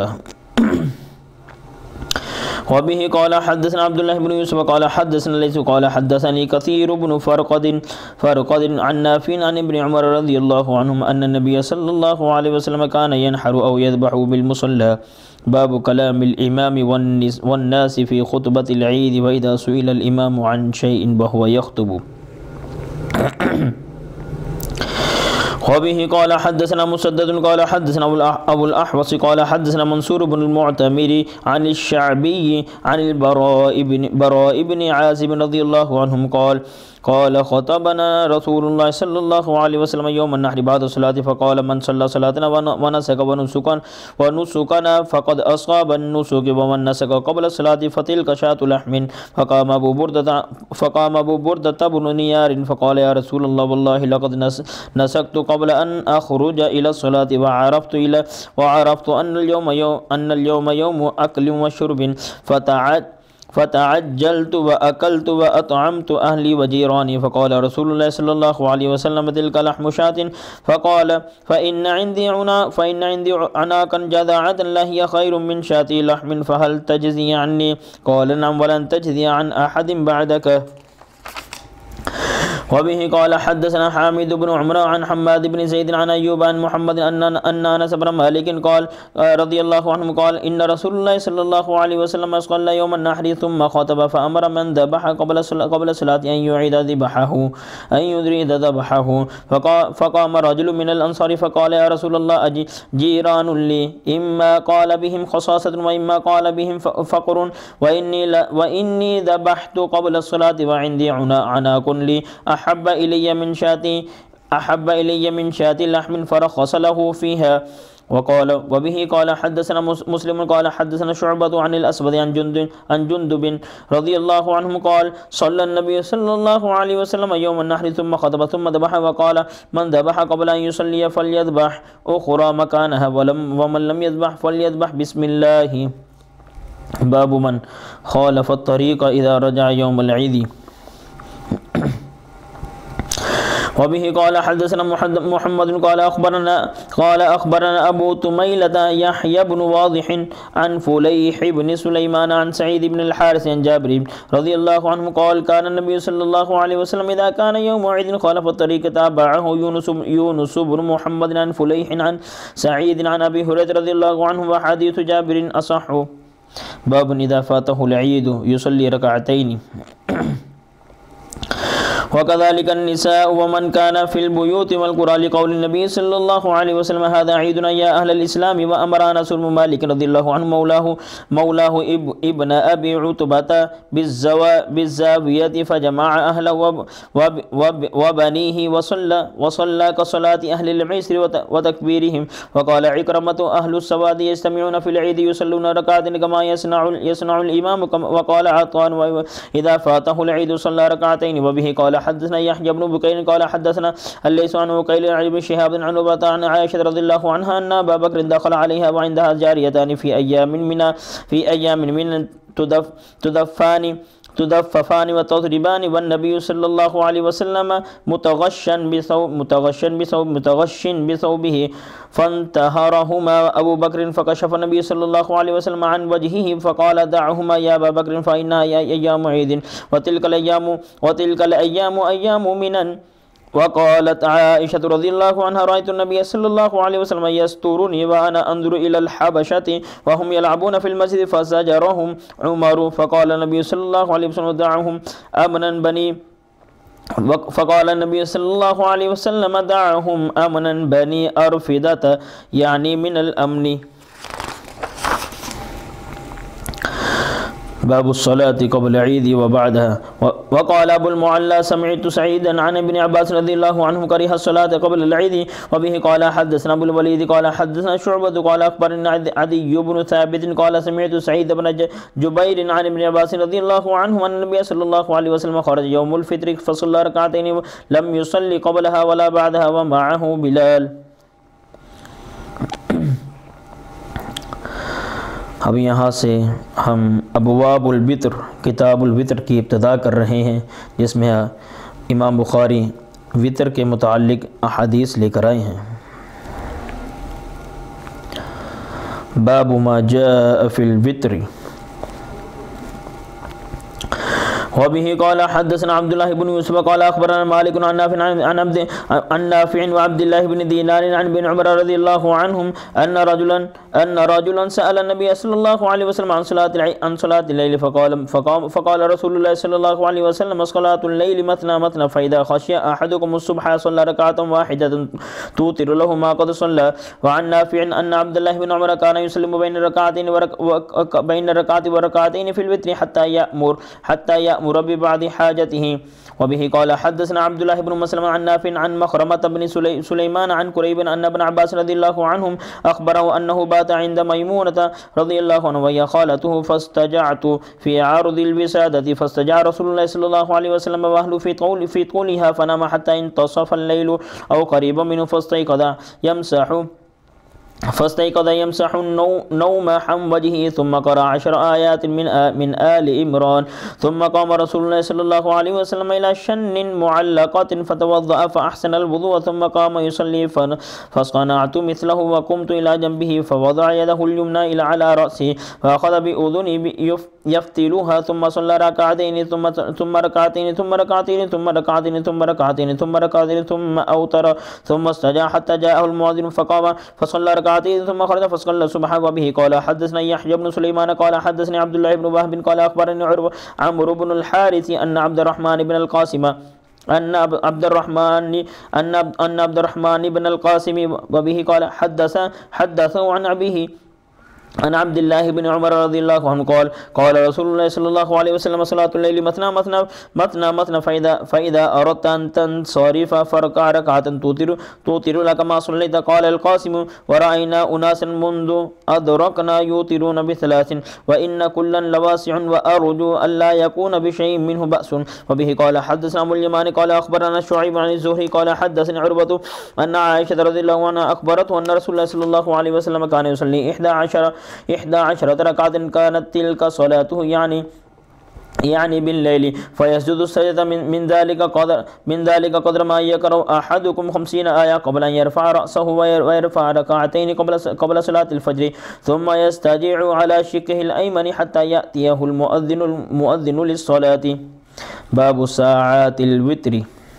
Speaker 4: وبه قال حدثنا عبد الله بن يوسف قال حدثنا ليث قال حدثني كثير بن فرقد عن نافع عن ابن عمر رضي الله عنهم أن النبي صلى الله عليه وسلم كان ينحر أو يذبح بالمصلى باب كلام الإمام والناس في خطبة العيد وإذا سئل الإمام عن شيء وهو يخطب وبه قال حدثنا مسدد قال حدثنا أبو الأحوص قال حدثنا منصور بن المعتمر عن الشعبي عن البراء بن عازب رضي الله عنهم قال خطبنا رسول الله صلى الله عليه وسلم يوم النحر بعد الصلاة فقال من صلى صلاتنا ونسك ونسكنا فقد أصاب النسك ومن نسك قبل الصلاة فتلك شاة لحم فقام أبو بردة بن نيار فقال يا رسول الله والله لقد نسكت قبل أن أخرج إلى الصلاة وعرفت أن اليوم يوم أكل وشرب فتعجلت وأكلت وأطعمت أهلي وجيراني فقال رسول الله صلى الله عليه وسلم تلك لحم شاة فقال فإن عندي عناقا جذعة لهي خير من شاة لحم فهل تجزي عني قال نعم ولن تجزي عن أحد بعدك وبه قال حدثنا حامد بن عمر عن حماد بن زيد عن أيوب عن محمد أن أنس بن مالك قال رضي الله عنه قال إن رسول الله صلى الله عليه وسلم صلى يوم النحر ثم خطب فأمر من ذبح قبل الصلاة أن يعيد ذبحه فقام رجل من الأنصار فقال يا رسول الله جيران لي إما قال بهم خصاصة وإما قال بهم فقر وإني ذبحت قبل الصلاة وعندي عناق لي أحب إلي من شاة لحم فرخص له فيها وبه قال حدثنا مسلم قال حدثنا شعبة عن الأسود عن جندب رضي الله عنه قال صلى النبي صلى الله عليه وسلم يوم النحر ثم خطب ثم ذبح وقال من ذبح قبل أن يصلي فليذبح أخرى مكانها ومن لم يذبح فليذبح بسم الله باب من خالف الطريق إذا رجع يوم العيد वबिही क़ाल हदसना मुहम्मद क़ाल अख़बरना अबू तुमैलता यहया इब्न वाज़िह अन फुलैह इब्न सुलैमान अन सईद इब्न अल-हारिस अन जाबिर रज़ियल्लाहु अन्हु क़ाल कान नबी सल्लल्लाहु अलैहि वसल्लम इज़ा कान यौम ईद ख़लफ़ तरीक़ तबअहु यूनुस इब्न मुहम्मद अन फुलैह अन सईद अन अबी हुरैरा रज़ियल्लाहु अन्हु व हदीस जाबिर असहहु बाब इज़ा फ़ातहु अल-ईद युसल्ली रकअतैन वकज़ालिक अन्निसाअ वमन कान फिल बुयूति वल क़ुरा लिक़ौलि नबी सल्लल्लाहु अलैहि वसल्लम हाज़ा ईदुना या अहलल इस्लाम व अमरा अनस बिन मालिक रज़ियल्लाहु अन्हु मौलाहु इब्न अबी उतबता बिज़्ज़ावियति फजमअ अहलहु व बनीहि वसल्ला कसलाति अहलिल मिस्र व तकबीरिहिम वक़ाल इकरमतु अहलुस सवादी यस्तमिऊन फिल ईद युसल्लून रकअतैन कमा यसनउल इमाम वक़ाल अतान इज़ा फ़ातहुल ईद सल्ला रकअतैन वबिही क़ाल हदसना यहया इब्न बुकैर क़ाल हदसना अल्लैस अन उक़ैल अन इब्न शिहाब अन उबता अन आयशा रज़ियल्लाहु अन्हा अन्ना अबा बकर दख़ल अलैहा व इंदहा जारियतान फ़ी अय्यामिन मिन तुदफ़्फ़ानी व तज़रिबानी वन नबी सल्लल्लाहु अलैहि वसल्लम मुतग़श्शिन बिसौबिही फ़ंतहरहुमा अबू बकर फ़कशफ़ नबी सल्लल्लाहु अलैहि वसल्लम अन वजहिही फ़क़ाल दअहुमा या अबा बकर फ़इन्नहा अय्यामु ईदिन व तिल्कल अय्यामु अय्यामु मिनन वक़ालत आयशा रज़ियल्लाहु अन्हा रअयतु नबी सल्लल्लाहु अलैहि वसल्लम यस्तुरुनी व अना अंजुरु इलल हबशति व हुम यलअबून फिल मस्जिद फज़जरहुम उमर फ़क़ाल नबी सल्लल्लाहु अलैहि वसल्लम दअहुम अमनन बनी फ़क़ाल नबी सल्लल्लाहु अलैहि वसल्लम दअहुम अमनन बनी अरफ़िदत यानी मिनल अमनी। बाबुस्सलाति क़ब्ल ईद व बअदहा वक़ाल अबुल मुअल्ला समिअतु सईदन अन इब्न अब्बास रज़ियल्लाहु अन्हु करिहा अस्सलात क़ब्ल ईद व बिही क़ाल हदसना अबुल वलीद क़ाल हदसना शुअबा क़ाल अख़बरना अदी इब्न साबित क़ाल समिअतु सईद इब्न जुबैर अन इब्न अब्बास रज़ियल्लाहु अन्हु अन नबी सल्लल्लाहु अलैहि वसल्लम ख़रज यौमुल फ़ित्र फ़सल्ला रकअतैन लम युसल्ली क़ब्लहा वला बअदहा व मअहु बिलाल। अब यहाँ से हम अबवाबुल वित्र किताबुल वित्र की इब्तिदा कर रहे हैं, जिसमें इमाम बुखारी वित्र के मुताल्लिक़ अहादीस लेकर आए हैं। बाबु मा जाअ फिल वित्री वबिही क़ाल हदसना अब्दुल्लाह इब्न यूसुफ़ क़ाल अख़बरना मालिक अन नाफ़िअ व अब्दुल्लाह इब्न दीनार अन इब्न उमर रज़ियल्लाहु अन्हुम अन्न रजुलन सअल नबी सल्लल्लाहु अलैहि वसल्लम अन सलातिल लैल फ़क़ाल रसूलुल्लाह सल्लल्लाहु अलैहि वसल्लम सलातुल लैल मतना मतना फ़इज़ा ख़शिया अहदुकुमुस सुब्ह सल्ला रकअतन वाहिदतन तूतिरु लहु मा क़द सल्ला व अन नाफ़िअ अन्न अब्दुल्लाह इब्न उमर कान युसल्लिमु बैन रकअतैन व रकअतैन फिल वित्री हत्ता यअमुर बिबअदि हाजतिही। वबिही क़ाल हदसना अब्दुल्लाह इब्न मसलमा अन नाफ़िअ अन मख़रमत बिन सुलैमान अन कुरैब अन इब्न अब्बास रज़ियल्लाहु अन्हुम अख़बरहु अन्नहु बाता इंद मैमूनत रज़ियल्लाहु अन्हा वहिय ख़ालतुहु फ़स्तजअतु फ़ी आरदिल विसादति फ़स्तजअ रसूलुल्लाह सल्लल्लाहु अलैहि वसल्लम व अहलुहु फ़ी तूलिहा फ़नमा हत्ता इंतसफ़ अल-लैलु औ क़रीबन मिन्हु फ़स्तयक़ज़ यमसहु नौम अन वजहिही थुम्मा क़रअ 10 आयात मिन आल इमरान थुम्मा क़ाम रसूलुल्लाह सल्लल्लाहु अलैहि वसल्लम इला शन्निन मुअल्लक़तिन फ़तवद्दअ फ़अहसनल वुज़ूअ थुम्मा क़ाम युसल्ली फ़सनअतु मिस्लहु व क़ुमतु इला जंबिही फ़वज़अ यदहु अल-यमना इला रअसिही फ़अख़ज़ बिउज़ुनी यफ़्तिलुहा थुम्मा सल्ला रकअतैन थुम्मा रकअतैन थुम्मा रकअतैन थुम्मा रकअतैन थुम्मा रकअतैन थुम्मा रकअतैन थुम्मा अवतर थुम्मा इस्तजा हत्ता जाअहु अल-मुअज़्ज़िनु फ़क़ाम फ़सल्ला रकअतैन थुम्मा ख़रज फ़सल्ला सुब्ह। वबिही क़ाल हदसना यहया इब्न सुलैमान क़ाल हदसनी अब्दुल्लाह इब्न वहब क़ाल अख़बरनी अम्र इब्न अल-हारिस अन्न अब्दुर्रहमान इब्न अल-क़ासिम अन्न अब्दुर्रहमान इब्न अल-क़ासिम वबिही क़ाल हदसहु अन अबीही अन अब्दुल्लाह इब्न उमर रज़ियल्लाहु अन्हु क़ाल रसूलुल्लाह सल्लल्लाहु अलैहि वसल्लम सलातुल लैल मतना मतना फ़इज़ा अरदत अन तंसरिफ़ फ़रका रकअतन तूतिरु लक मा सल्लैत क़ाल अल-क़ासिम व रअयना उनासन मुंदु अदरकना यूतिरुन बिसलासिन व इन्न कुल्लन लवासिउन व अर्जु अल्ला यकून बिशैइन मिन्हु बअsun। वबिही क़ाल हदसना अबुल यमान क़ाल अख़बरना शुअैब अन ज़ुहरी क़ाल हदसनी उरवतु अन्न आयशा रज़ियल्लाहु अन्हा अख़बरतहु अन्न रसूलुल्लाह सल्लल्लाहु अलैहि वसल्लम कान युसल्ली 11 रकअतन कानत तिल्का सलातुहु यानी यानी बिल्लैली फयस्जुदु सजदा मिन ज़ालिका क़द्र मा यक़रउ अहदुकुम 50 आया क़ब्ल अन यरफ़अ रअसहु व यरफ़अ रकअतैन क़ब्ल सलातिल फ़ज्र थुम्मा यस्तजिउ अला शिक़्क़िहिल अयमन हत्ता यअतियहुल मुअज़्ज़िनु लिस्सलाति। बाबु साआतिल वित्री।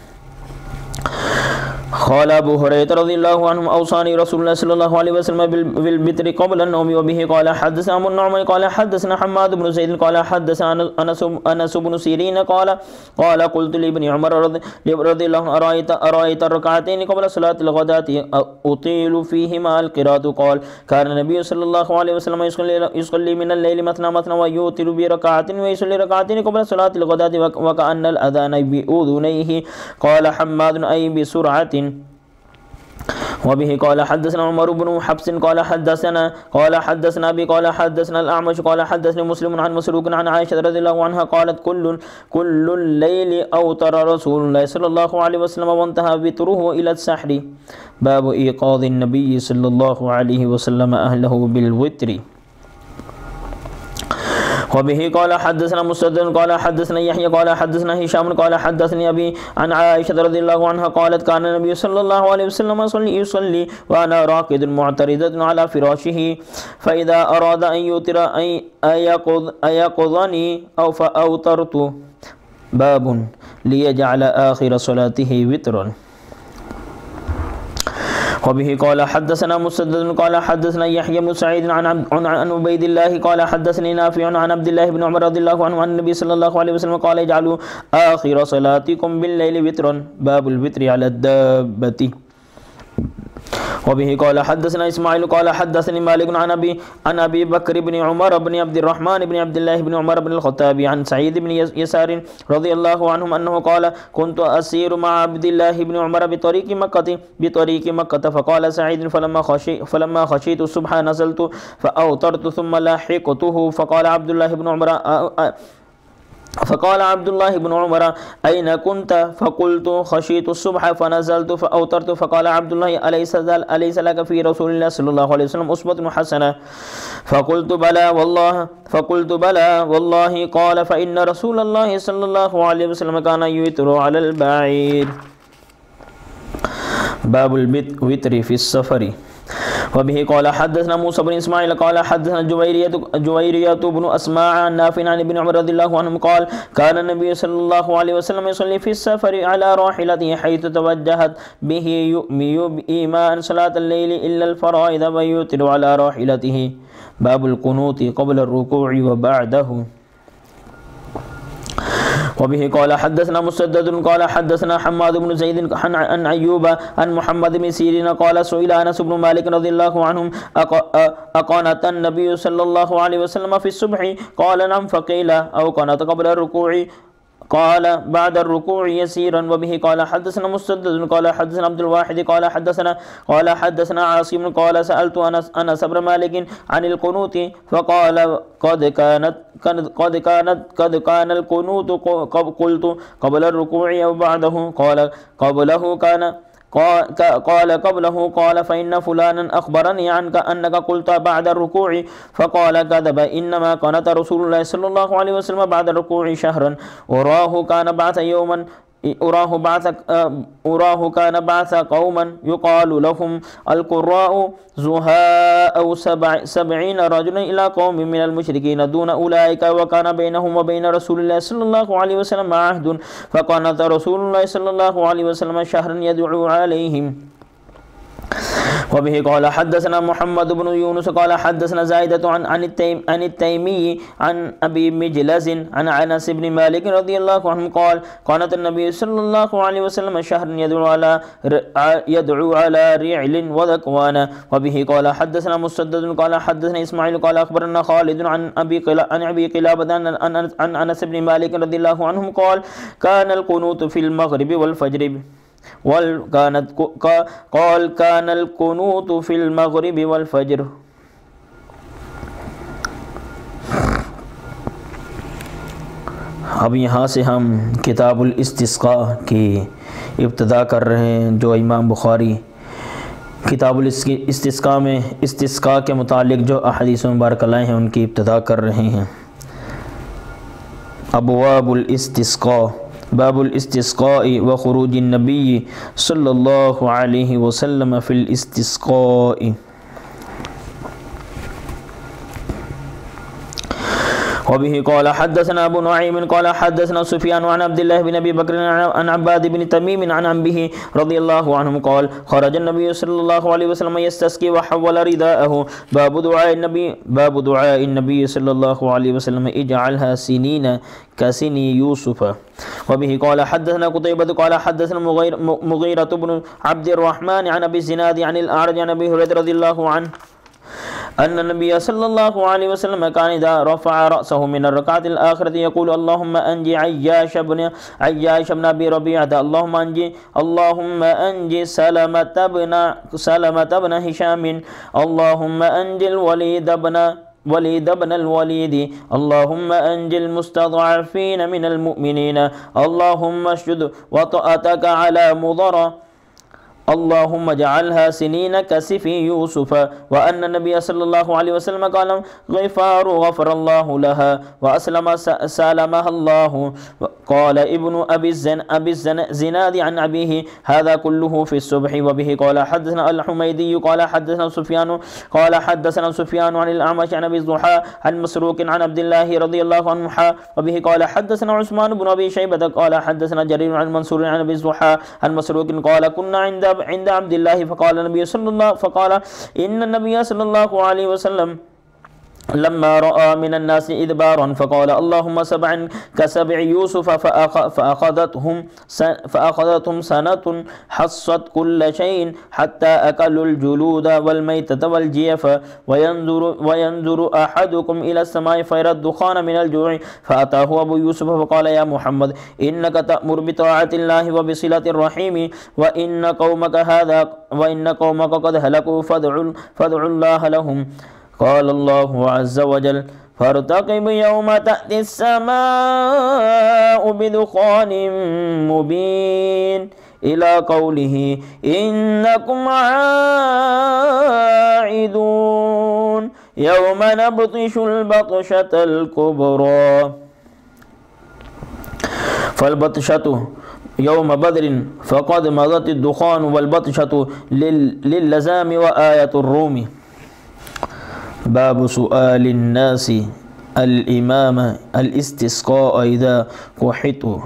Speaker 4: क़ाल अबू हुरैरा रज़ियल्लाहु अन्हु औसानी रसूलुल्लाह सल्लल्लाहु अलैहि वसल्लम बिल वित्री क़ब्ल अन-नौम व बिही क़ाल हद्दसना अबू नुअमान क़ाल हद्दसना हम्माद बिन ज़ैद क़ाल हद्दसना अनस बिन सीरीन क़ाल क़ुल्तु लिब्नि उमर रज़ियल्लाहु अरायत रकअतैन क़ब्ल सलातिल ग़दाति उतीलु फ़ीहिमा अल-क़िराअतु क़ाल कान नबी सल्लल्लाहु अलैहि वसल्लम युसल्ली मिनल लैलि मथना मथना व युतिरु बि रकअतिन व युसल्ली रकअतैन क़ब्ल सलातिल ग़दाति व कअन्नल अज़ान बि उज़ुनैहि क़ाल हम्माद अय बिसुरअतिन वबिही क़ाल हद्दसना उमर बिन हफ्स क़ाल हद्दसना बि क़ाल हद्दसना अल-अअमश क़ाल हद्दसनी मुस्लिम अन मसरूक़ अन आयशा रज़ियल्लाहु अन्हा क़ालत कुल्लुल लैलि अवतरा रसूलुल्लाह सल्लल्लाहु अलैहि वसल्लम वंतहा वित्रुहु इला सहरी। बाबु ईक़ाज़िन नबी सल्लल्लाहु अलैहि वसल्लम अहलहु बिल वित्री। वबिही क़ाल हद्दसना मुसद्दद क़ाल हद्दसना यहया क़ाल हद्दसना हिशाम क़ाल हद्दसनी अबी अन आयशा रज़ियल्लाहु अन्हा क़ालत कान नबी सल्लल्लाहु अलैहि वसल्लम युसल्ली व अना राक़िदुन मुअतरिदतुन अला फ़िराशिही फ़इज़ा अरादा अन युतिरा अयक़ज़नी औ फ़अवतरतु। बाबुन लियजअल आख़िर सलातिही वित्रन। वबिही क़ाल हद्दसना मुसद्दद क़ाल हद्दसना यहया बिन सईद अन उबैदिल्लाह क़ाल हद्दसनी नाफ़िअ अन अब्दुल्लाह बिन उमर रज़ियल्लाहु अन्हु अन नबी सल्लल्लाहु अलैहि वसल्लम क़ाल इजअलू आख़िर सलातिकुम बिल लैलि वित्रन। बाबुल वित्री अला दाब्बति। वबिही क़ाल हद्दसना इस्माइल क़ाल हद्दसनी मालिक अन अबी बकर बिन उमर बिन अब्दुर्रहमान बिन अब्दुल्लाह बिन उमर बिन अल-ख़त्ताब अन सईद बिन यसार रज़ियल्लाहु अन्हु अन्नहु क़ाल कुन्तु असीरु मअ अब्दुल्लाह बिन उमर बितरीक़ि मक्कह फ़क़ाल सईद फलम्मा ख़शीतु सुब्ह नज़लतु फ़अवतरतु थुम्मा लहिक़तुहु फ़क़ाल अब्दुल्लाह बिन उमर अयन कुन्त फ़क़ुल्तु ख़शीतु सुब्ह फ़नज़लतु फ़अवतरतु फ़क़ाल अब्दुल्लाह अलैसा लक फ़ी रसूलिल्लाह सल्लल्लाहु अलैहि वसल्लम उस्वतुन हसनह फ़क़ुल्तु बला वल्लाहि क़ाल फ़इन्न रसूलल्लाह सल्लल्लाहु अलैहि वसल्लम कान युतिरु अलल बईर। बाबुल वित्री फ़िस सफ़री। वबिही क़ाल हद्दसना मूसा बिन इस्माइल क़ाल हद्दसना जुवैरियतु बिन अस्मा अन नाफ़िअ अन इब्न उमर रज़ियल्लाहु अन्हुमा क़ाल कान नबी सल्लल्लाहु अलैहि वसल्लम युसल्ली फ़िस सफ़री अला राहिलतिही हैथु तवज्जहत बिही युमियु ईमान सलातल लैलि इल्ला अल-फ़राइद व युतिरु अला राहिलतिही। बाबुल कुनूति क़ब्ल ar-रुकू'i व बअदहु। वबिही क़ाल हद्दसना मुसद्दद क़ाल हद्दसना हम्माद बिन ज़ैद अन अय्यूब अन मुहम्मद बिन सीरीन क़ाल सुइला अनस बिन मालिक रज़ियल्लाहु अन्हु अक़नतन नबी सल्लल्लाहु अलैहि वसल्लम फ़ी सुब्हि क़ाल नअम फ़क़ीला अव क़नत क़ब्ल ar-रुकू'i क़ाल बअद ar-रुकू'i यसीरन। वबिही क़ाल हद्दसना मुसद्दद क़ाल हद्दसना अब्दुल वाहिद क़ाल हद्दसना आसिम क़ाल सअलतु अनस बिन मालिक अनिल कुनूति फ़क़ाल क़द कानल कुनूतु क़ुल्तु क़ब्ल ar-रुकू'i अव बअदहु क़ाल क़ब्लहु क़ाल फ़इन्न फ़ुलानन अख़बरनी अन्नक क़ुल्त बअद ar-रुकू'i फ़क़ाल कज़ब इन्नमा क़नत रसूलुल्लाह सल्लल्लाहु अलैहि वसल्लम बअद ar-रुकू'i शहरन उराहु कान बअथ क़ौमन युक़ालु लहुम अल-क़ुर्राउ ज़ुहाअ सबईन रजुलन इला क़ौमिन मिनल मुशरिकीन दून उलाइका व कान बैनहुम व बैन रसूलिल्लाह सल्लल्लाहु अलैहि वसल्लम अहदुन फ़क़नत रसूलुल्लाह सल्लल्लाहु अलैहि वसल्लम शहरन यदउ अलैहिम। वबिही क़ाल हद्दसना मुहम्मद बिन यूनुस क़ाल हद्दसना ज़ाइदतु अन तैमी अन अबी मिजलज़ अन अनस बिन मालिक रज़ियल्लाहु अन्हु क़ाल कानत नबी सल्लल्लाहु अलैहि वसल्लम शहरन यदउ अला रिअलिन व ज़कवान। वबिही क़ाल हद्दसना मुसद्दद क़ाल हद्दसना इस्माइल क़ाल अख़बरना ख़ालिद अन अबी क़िलाबत अन अनस बिन मालिक रज़ियल्लाहु अन्हु क़ाल कानल कुनूतु फ़िल मग़रिबि वल फ़ज्रि कानल कुनूतु फ़िल मग़रिबि वल फ़ज्र। अब यहाँ से हम किताबुल इस्तिस्क़ा की इब्तिदा कर रहे हैं, जो इमाम बुखारी किताबुल इस्तिस्क़ा में इस्तिस्क़ा के मुतालिक जो अहादीस मुबारक लाए हैं उनकी इब्तिदा कर रहे हैं। अबवाबुल इस्तिस्का बाबुल इस्तिस्काई व खुरूजिन नबी सल्लल्लाहु अलैहि वसल्लम फिल इस्तिस्काई। वबिही क़ाल हद्दसना अबू नुअय्म क़ाल हद्दसना सुफ़यान अन अब्दुल्लाह बिन अबी बकर अन अब्बाद बिन तमीम अन अम्मिही रज़ियल्लाहु अन्हु क़ाल ख़रज नबी सल्लल्लाहु अलैहि वसल्लम यस्तस्क़ी व हव्वल रिदाअहु बाबु दुआए नबी सल्लल्लाहु अलैहि वसल्लम इजअलहा सिनीना कसिनी यूसुफ। वबिही क़ाल हद्दसना क़ुतैबह क़ाल हद्दसना मुग़ीरह बिन अब्दिर्रहमान अन अबी ज़िनाद अन अल-अअरज अन अबी हुरैरह रज़ियल्लाहु अन्हु अन्न नबी सल्लल्लाहु अलैहि वसल्लम कान इज़ा रफ़अ रअसहु मिन अर्रकातिल आखिरति यक़ूलु अल्लाहुम्मा अंजी अय्याश इब्न अबी रबीअह अल्लाहुम्मा अंजी सलमत इब्न हिशाम अल्लाहुम्मा अंजिल वलीद इब्न अल-वलीद अल्लाहुम्मा अंजिल मुस्तज़अफ़ीन मिनल मुअमिनीन अल्लाहुम्मा अश्दुद वतअतक अला मुदर अल्लाहुम्मा जअलहा सिनीना कसिफ़ी यूसुफ व अन्न नबी सल्लल्लाहु अलैहि वसल्लम क़ाल ग़िफ़ारु ग़फ़रल्लाहु लहा व अस्लम सलमहल्लाहु क़ाल इब्नु अबी ज़िनाद अन अबीही हाज़ा कुल्लुहु फ़ी सुब्हि। व बिही क़ाल हद्दसना अल-हुमैदी क़ाल हद्दसना सुफ़यान अन अल-अअमश अन अबी ज़ुहा अन मसरूक़ अन अब्दिल्लाह रज़ियल्लाहु अन्हु व बिही क़ाल हद्दसना उस्मान बिन अबी शैबह क़ाल हद्दसना जरीर अन मंसूर अन अबी ज़ुहा अन मसरूक़ क़ाल कुन्ना عند عبد الله فقال النبي إن النبي صلى الله عليه وسلم لما رأى من الناس إدبارا فقال اللهم سبعا كسبع يوسف فأخذتهم سنة حصت كل شيء حتى أكلوا الجلود والميتة والجيف وينظر أحدكم إلى السماء فيرى الدخان من الجوع فأتاه أبو يوسف فقال يا محمد إنك تأمر بطاعة الله وبصلة الرحيم وإن قومك قد هلكوا فادعوا الله لهم قال الله عز وجل فارتقب يوم تأتي السماء بدخان مبين إلى قوله إنكم عائدون يوم نبطش البطشة الكبرى فالبطشة يوم بدر فقد مضت الدخان والبطشة للزام وآية الروم. باب سؤال الناس الإمام الاستسقاء إذا قحطوا.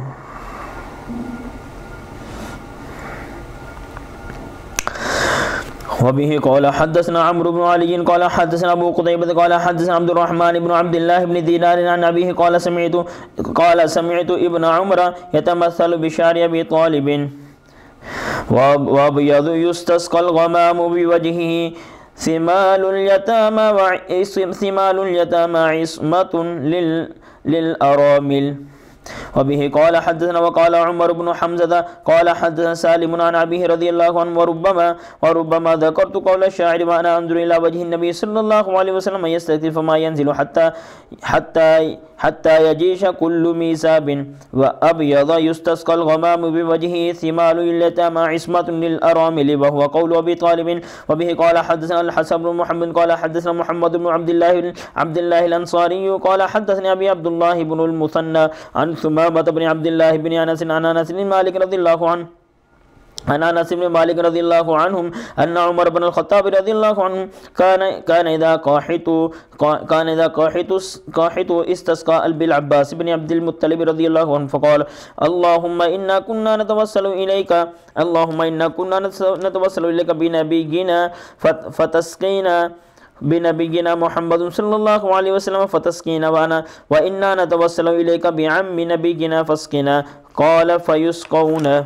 Speaker 4: وبه قال حدثنا عمرو بن علي قال حدثنا أبو قتيبة قال حدثنا عبد الرحمن بن عبد الله بن دينار عن أبيه قال سمعت ابن عمر يتمثل بشعر أبي طالب وأبيض يستسقى الغمام بوجهه ثمال اليتامى عصمة للأرامل. وبه قال حدثنا وقال عمر بن حمزة قال حدثنا سالم عن أبيه رضي الله عنه وربما ذكرت قول الشاعر وأنا أنظر إلى وجه النبي صلى الله عليه وسلم يستغفر فما ينزل حتى يجيش كل ميساب وأبيض يستسقى الغمام بوجهه ثمال اليتامى عصمة للأرامل وهو قول أبي طالب. وبه قال حدثنا الحسن بن محمد قال حدثنا محمد بن عبد الله الأنصاري قال حدثني أبي عبد الله بن المثنى عن ثمامة بن عبد الله بن أنس عن أنس بن مالك رضي الله عنه عن أنس بن مالك رضي الله عنهم أن عمر بن الخطاب رضي الله عنه كان إذا قاحط استسقى بالعباس بن عبد المطلب رضي الله عنه فقال اللهم إنا كنا نتوسل إليك بنبينا فتسقينا بنبينا محمد صلى الله عليه وسلم فتسقينا وإنا نتوسل إليك بعم نبينا فاسقنا قال فيسقون.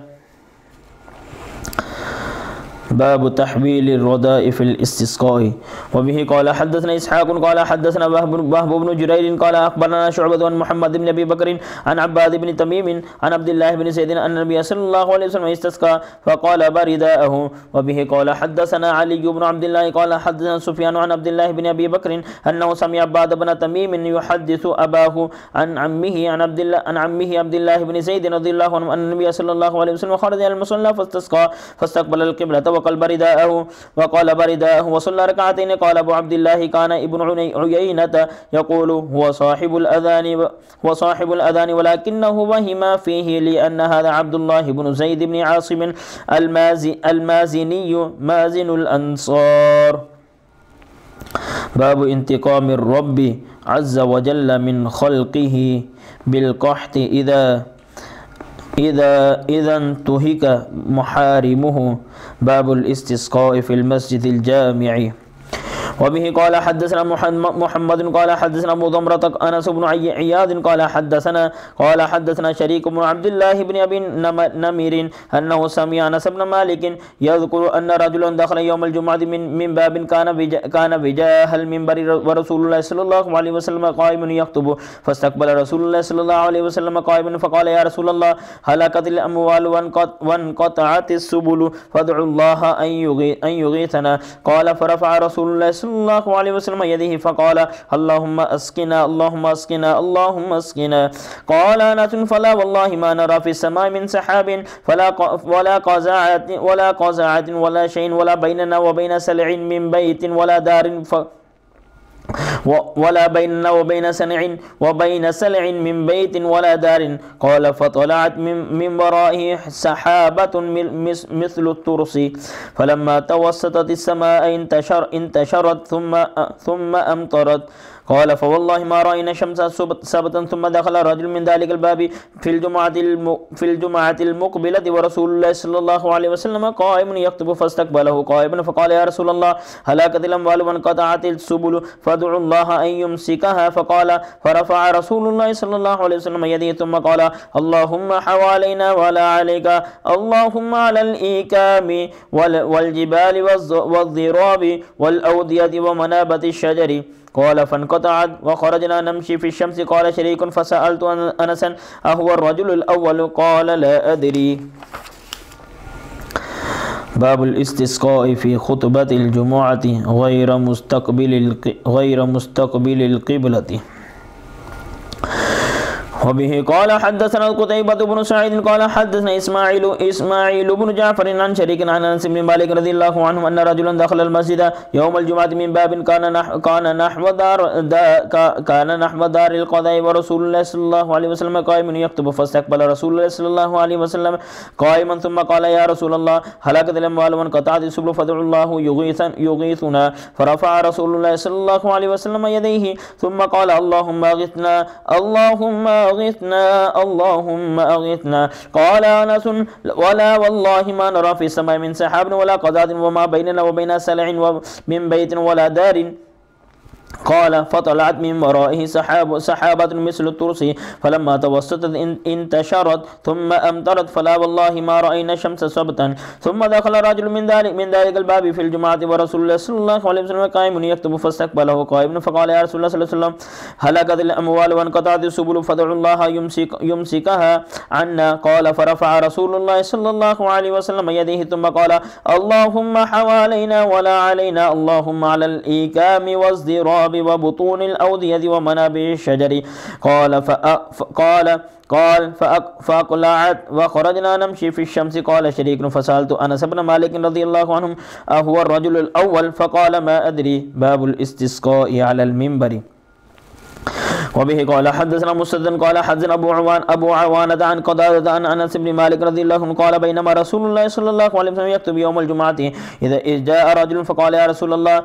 Speaker 4: باب تحويل الرداء في الاستسقاء. وبه قال حدثنا إسحاق قال حدثنا وهب بن جرير قال أخبرنا شعبة عن محمد بن أبي بكر عن عباد بن تميم عن عبد الله بن زيد أن النبي صلى الله عليه وسلم استسقى فقال برداءه. وبه قال حدثنا علي بن عبد الله قال حدثنا سفيان عن عبد الله بن أبي بكر أنه سمع عباد بن تميم يحدث أباه عن عمه عبد الله بن زيد رضي الله عنه أن النبي صلى الله عليه وسلم خرج إلى المصلى فاستسقى فاستقبل القبلة وقال برداءه وصلى ركعتين. قال أبو عبد الله كان ابن عيينة يقول هو صاحب الأذان ولكنه وهم فيه لأن هذا عبد الله بن زيد بن عاصم المازني مازن الأنصار. باب انتقام الرب عز وجل من خلقه بالقحط إذا انتهك محارمه. باب الاستسقاء في المسجد الجامع. وبه قال حدثنا محمد قال حدثنا أبو ضمرة أنس بن عياض قال حدثنا شريك بن عبد الله بن أبي نمير أنه سمع أنس بن مالك يذكر أن رجلا دخل يوم الجمعة من باب كان بجاه المنبر ورسول الله صلى الله عليه وسلم قائم يخطب فاستقبل رسول الله صلى الله عليه وسلم قائما فقال يا رسول الله هلكت الأموال وانقطعت السبل فادعوا الله أن يغيثنا. قال فرفع رسول الله صلى الله عليه وسلم يده فقال اللهم اسقنا اللهم اسقنا اللهم اسقنا. قال أنس فلا والله ما نرى في السماء من سحاب ولا قزاعة ولا شيء ولا بيننا وبين سلع من بيت ولا دار ولا بيننا وبين سلع من بيت ولا دار. قال فطلعت من ورائه سحابة مثل الترس فلما توسطت السماء انتشرت ثم أمطرت. قال فوالله ما رأينا شمسا سبتا. ثم دخل رجل من ذلك الباب في الجمعة المقبلة ورسول الله صلى الله عليه وسلم قائم يخطب فاستقبله قائما فقال يا رسول الله هلكت الأموال وانقطعت السبل فادعوا الله أن يمسكها. فقال فرفع رسول الله صلى الله عليه وسلم يده ثم قال اللهم حوالينا ولا عليك اللهم على الإيكام والجبال والضراب والأودية ومنابت الشجر. قال فانقطعت وخرجنا نمشي في الشمس. قال شريك فسألت أنسا أهو الرجل الأول؟ قال لا أدري. باب الاستسقاء في خطبة الجمعة غير مستقبل القبلة. وبه قال حدثنا قتيبة بن سعيد قال حدثنا إسماعيل بن جعفر عن شريك عن أنس بن مالك رضي الله عنه أن رجلا دخل المسجد يوم الجمعة من باب كان نحو دار القضاء ورسول الله صلى الله عليه وسلم قائم يخطب فاستقبل رسول الله صلى الله عليه وسلم قائما ثم قال يا رسول الله هلكت الأموال وانقطعت السبل فادعوا الله يغيثنا. فرفع رسول الله صلى الله عليه وسلم يديه ثم قال اللهم أغثنا اللهم أغثنا. قال أنس ولا والله ما نرى في السماء من سحاب ولا قضاء وما بيننا وبين سلع من بيت ولا دار. قال فطلعت من ورائه سحابة مثل الترس فلما توسطت انتشرت ثم أمطرت فلا والله ما رأينا شمس سبتا. ثم دخل رجل من ذلك الباب في الجمعة ورسول الله صلى الله عليه وسلم قائم يكتب فاستقبله قائم فقال يا رسول الله صلى الله عليه وسلم هلكت الأموال وانقطعت السبل فادعوا الله يمسكها عنا. قال فرفع رسول الله صلى الله عليه وسلم يديه ثم قال اللهم حوالينا ولا علينا اللهم على الإيكام والضراب وبطون الأودية ومنابع الشجر. قال فأقلعت وخرجنا نمشي في الشمس. قال شريك فسألت أنس بن مالك رضي الله عنهم أهو الرجل الأول؟ فقال ما أدري. باب الاستسقاء على المنبر. وبه قال حدثنا مسدد قال حدثنا أبو عوانة عن قتادة عن أنس بن مالك رضي الله عنه قال بينما رسول الله صلى الله عليه وسلم يكتب يوم الجمعة إذ جاء رجل فقال يا رسول الله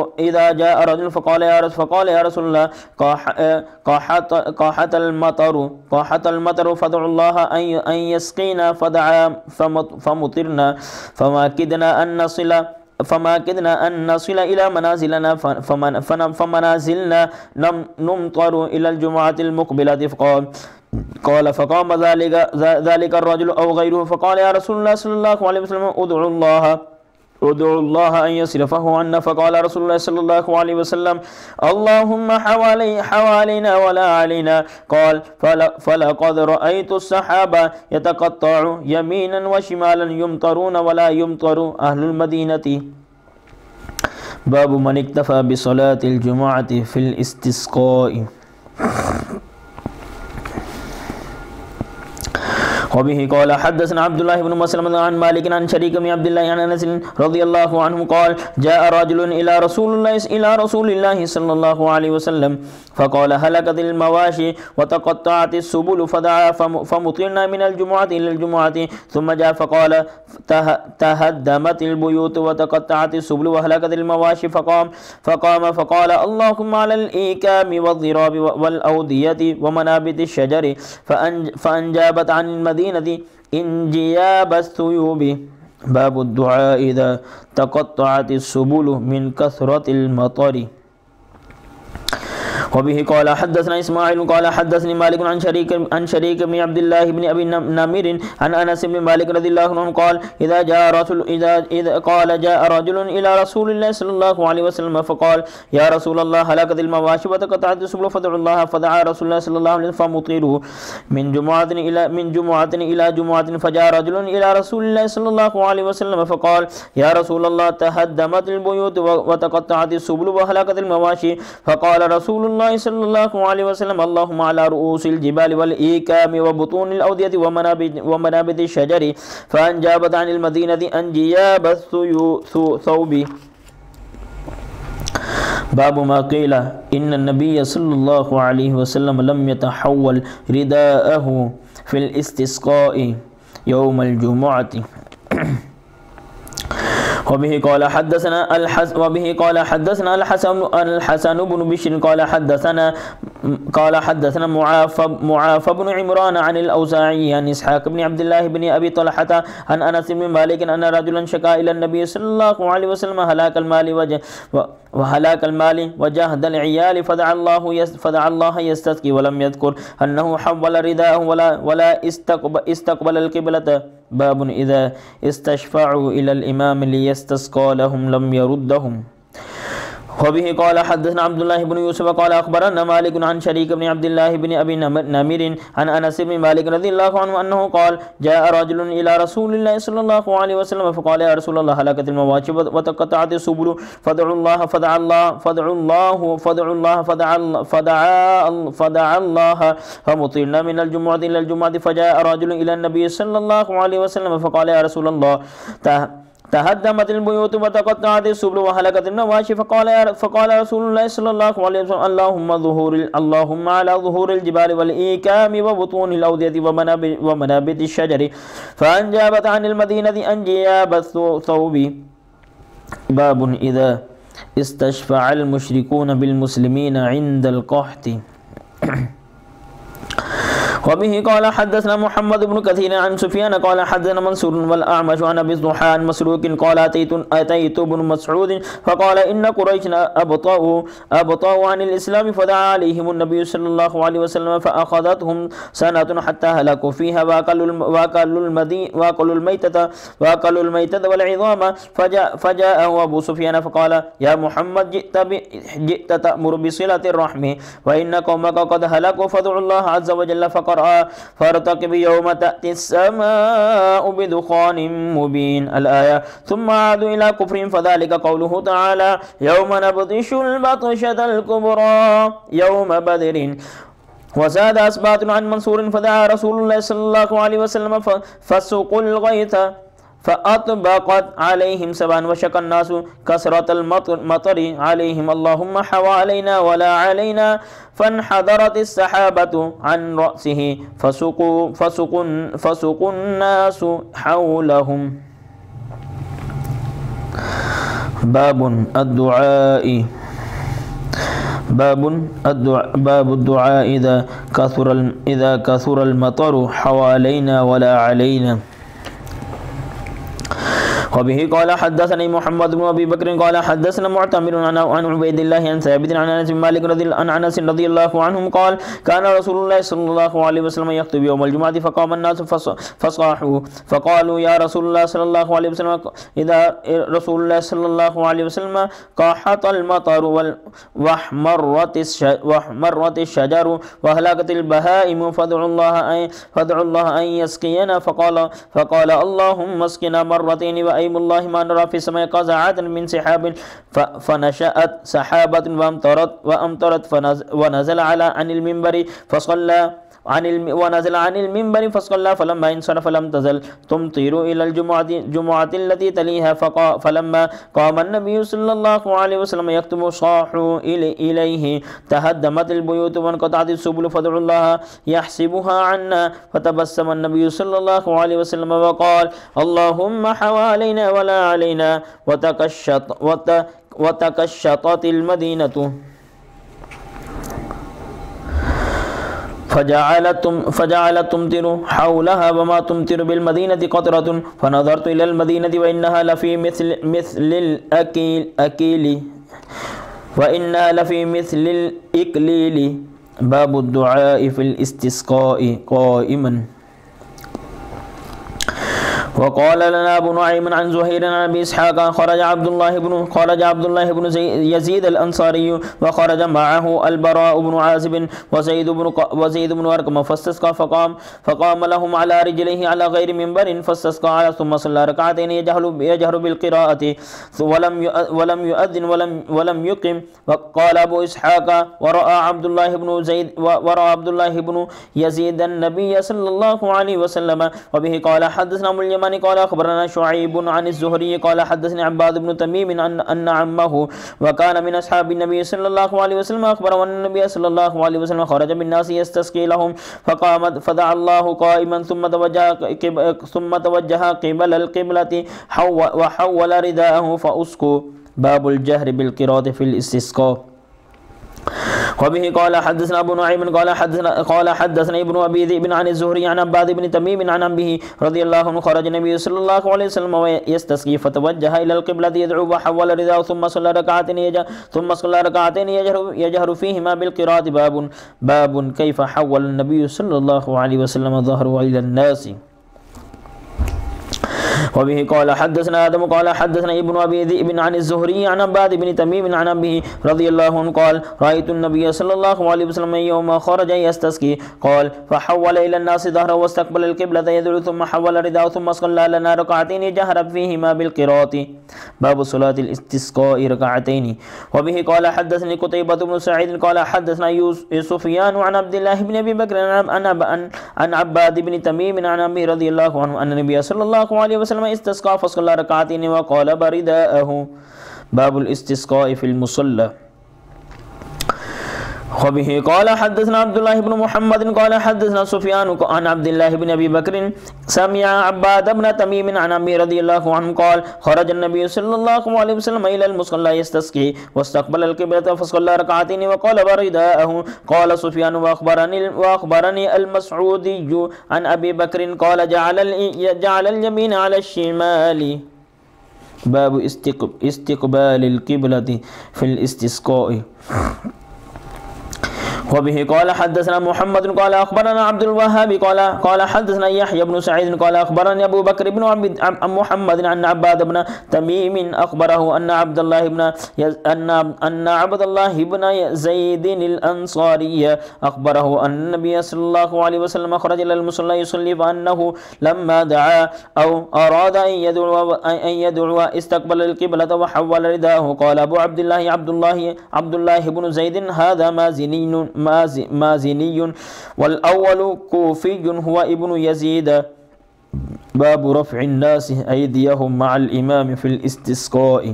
Speaker 4: قاحت المطر فادعوا الله أن يسقينا. فدعا فمطرنا فما كدنا أن نصل إلى منازلنا فمنازلنا نمطر إلى الجمعة المقبلة. قال فقام ذلك الرجل أو غيره فقال يا رسول الله صلى الله عليه وسلم ادعوا الله أن يصرفه عنا. فقال رسول الله صلى الله عليه وسلم اللهم حوالينا ولا علينا. قال فلقد رأيت السحابة يتقطع يمينا وشمالا يمطرون ولا يمطر أهل المدينة. باب من اكتفى بصلاة الجمعة في الاستسقاء. وبه قال حدثنا عبد الله بن مسلم عن مالك عن شريك بن عبد الله عن انس رضي الله عنه قال جاء رجل الى رسول الله صلى الله عليه وسلم فقال هلكت المواشي وتقطعت السبل فدعا فمطرنا من الجمعة إلى الجمعة ثم جاء فقال تهدمت البيوت وتقطعت السبل وهلكت المواشي فقام فقال اللهم على الإيكام والضراب والأودية ومنابت الشجر فأنجابت عن المدينة انجياب الثيوب. باب الدعاء إذا تقطعت السبل من كثرة المطر. وبه قال حدثنا إسماعيل قال حدثني مالك عن شريك بن عبد الله بن أبي نمير عن أنس بن مالك رضي الله عنه قال جاء رجل إلى رسول الله صلى الله عليه وسلم فقال يا رسول الله هلكت المواشي وتقطعت السبل فدعوا الله فدعا رسول الله صلى الله عليه وسلم فمطيره من جمعة إلى جمعة فجاء رجل إلى رسول الله صلى الله عليه وسلم فقال يا رسول الله تهدمت البيوت وتقطعت السبل وهلكت المواشي فقال رسول الله صلى الله عليه وسلم اللهم على رؤوس الجبال والإيكام وبطون الأودية ومنابت الشجر فأنجابت عن المدينة أنجياب الثوب. باب ما قيل إن النبي صلى الله عليه وسلم لم يتحول رداءه في الاستسقاء يوم الجمعة. وبه قال حدثنا الحسن بن بشر قال حدثنا معافى بن عمران عن الأوزاعي عن إسحاق بن عبد الله بن أبي طلحة عن أنس بن مالك أن رجلا شكا إلى النبي صلى الله عليه وسلم هلاك المال وجهد العيال فدعا الله يستسقي ولم يذكر أنه حول رداءه ولا استقبل القبلة. باب إذا استشفعوا إلى الإمام ليستسقى لهم لم يردهم. وبه قال حدثنا عبد الله بن يوسف قال أخبرنا مالك عن شريك بن عبد الله بن أبي نمير عن أنس بن مالك رضي الله عنه أنه قال جاء رجل إلى رسول الله صلى الله عليه وسلم فقال يا رسول الله هلكت المواشي وتقطعت السبل فدعا الله فمطرنا من الجمعة إلى الجمعة فجاء رجل إلى النبي صلى الله عليه وسلم فقال يا رسول الله تهدمت البيوت وتقطعت السبل وهلكت المواشي فقال رسول الله صلى الله عليه وسلم اللهم على ظهور الجبال والإيكام وبطون الأودية ومنابت الشجر فأنجابت عن المدينة أنجياب الثوب. باب إذا استشفع المشركون بالمسلمين عند القحط. وبه قال حدثنا محمد بن كثير عن سفيان قال حدثنا منصور والأعمش عن أبي الضحى عن مسروق قال أتيت ابن مسعود فقال إن قريش أبطأوا عن الإسلام فدعا عليهم النبي صلى الله عليه وسلم فأخذتهم سنة حتى هلكوا فيها وأكلوا الميتة والعظام فجاءه أبو سفيان فقال يا محمد جئت تأمر بصلة الرحم وإن قومك قد هلكوا فادعوا الله عز وجل فارتقب يوم تأتي السماء بدخان مبين الآية. ثم عادوا إلى كفرهم فذلك قوله تعالى يوم نبطش البطشة الكبرى يوم بدر. وزاد أسباط عن منصور فدعا رسول الله صلى الله عليه وسلم فسقوا الغيث فأطبقت عليهم سبعا وشك الناس كثرة المطر عليهم اللهم حوى علينا ولا علينا فانحدرت السحابة عن رأسه فسقوا الناس حولهم. باب الدعاء إذا كثر المطر حوالينا ولا علينا. وبه قال حدثني محمد بن أبي بكر قال حدثنا معتمر عن عبيد الله عن ثابت عن أنس بن مالك رضي الله عنهم قال كان رسول الله صلى الله عليه وسلم يخطب يوم الجمعة فقام الناس فصاحوا فقالوا يا رسول الله صلى الله عليه وسلم إذا رسول الله صلى الله عليه وسلم قاحط المطر واحمرت الشجر وهلكت البهائم فادعوا الله أن يسقينا فقال اللهم اسقنا مرتين أيم الله ما نرى في السماء قزعات من سحاب فنشأت سحابة وأمطرت ونزل عن المنبر ونزل عن المنبر فصلى فلما انصرف لم تزل تمطر إلى الجمعة التي تليها فلما قام النبي صلى الله عليه وسلم يكتب صاحوا إليه تهدمت البيوت وانقطعت السبل فادعوا الله يحسبها عنا فتبسم النبي صلى الله عليه وسلم وقال اللهم حوالينا ولا علينا وتكشطت المدينة فجعلت تمطر حولها وما تمطر بالمدينة قطرة فنظرت إلى المدينة وإنها لفي مثل الإكليل. باب الدعاء في الاستسقاء قائما. وقال لنا أبو نعيم عن زهير عن أبي إسحاق خرج عبد الله بن يزيد الأنصاري وخرج معه البراء بن عازب وزيد بن أرقم فاستسقى فقام لهم على رجليه على غير منبر فاستسقى ثم صلى ركعتين يجهر بالقراءة ولم يؤذن ولم يقم. وقال أبو إسحاق ورأى عبد الله بن يزيد النبي صلى الله عليه وسلم. وبه قال حدثنا اليماني قال أخبرنا شعيب عن الزهري قال حدثني عباد بن تميم أن عمه وكان من أصحاب النبي صلى الله عليه وسلم أخبر أن النبي صلى الله عليه وسلم خرج بالناس يستسقي لهم فقام فدعا الله قائما ثم توجه قبل القبلة وحول رداءه فأسقوا. باب الجهر بالقراءة في الاستسقاء. وبه قال حدثنا أبو نعيم قال حدثنا ابن أبي ذئب عن الزهري عن عباد بن تميم عن عمه رضي الله عنه خرج النبي صلى الله عليه وسلم يستسقي فتوجه إلى القبلة يدعو وحول رداءه ثم صلى ركعتين يجهر فيهما بالقراءة. باب كيف حول النبي صلى الله عليه وسلم ظهره إلى الناس. وبه قال حدثنا آدم قال حدثنا ابن أبي ذئب عن الزهري عن عباد بن تميم عن أبيه رضي الله عنه قال رأيت النبي صلى الله عليه وسلم يوم خرج يستسقي قال فحول إلى الناس ظهره واستقبل القبلة يدعو ثم حول رداءه ثم صلى لنا ركعتين جهر فيهما بالقراءة. باب صلاة الاستسقاء ركعتين. وبه قال حدثني قتيبة بن سعيد قال حدثنا سفيان عن عبد الله بن أبي بكر عن عباد بن تميم عن أبي رضي الله عنه أن النبي صلى الله عليه وسلم استسقى فصلى ركعتين وقال برداءه. باب الاستسقاء في المصلى. وبه قال حدثنا عبد الله بن محمد قال حدثنا سفيان عن عبد الله بن أبي بكر سمع عباد بن تميم عن أبي رضي الله عنه قال خرج النبي صلى الله عليه وسلم إلى المصلى يستسقي واستقبل القبلة فصلى ركعتين وقال برداءه. قال سفيان وأخبرني المسعودي عن أبي بكر قال جعل اليمين على الشمال. باب استقبال القبلة في الاستسقاء. وبه قال حدثنا محمد قال أخبرنا عبد الوهاب قال حدثنا يحيى بن سعيد قال أخبرني أبو بكر بن محمد عن عباد بن تميم أخبره أن عبد الله بن زيد الأنصاري أخبره أن النبي صلى الله عليه وسلم خرج إلى المصلى يصلي فأنه لما دعا أو أراد أن يدعو استقبل القبلة وحول رداءه. قال أبو عبد الله بن زيد هذا مازني والأول كوفي هو ابن يزيد. باب رفع الناس أيديهم مع الإمام في الاستسقاء.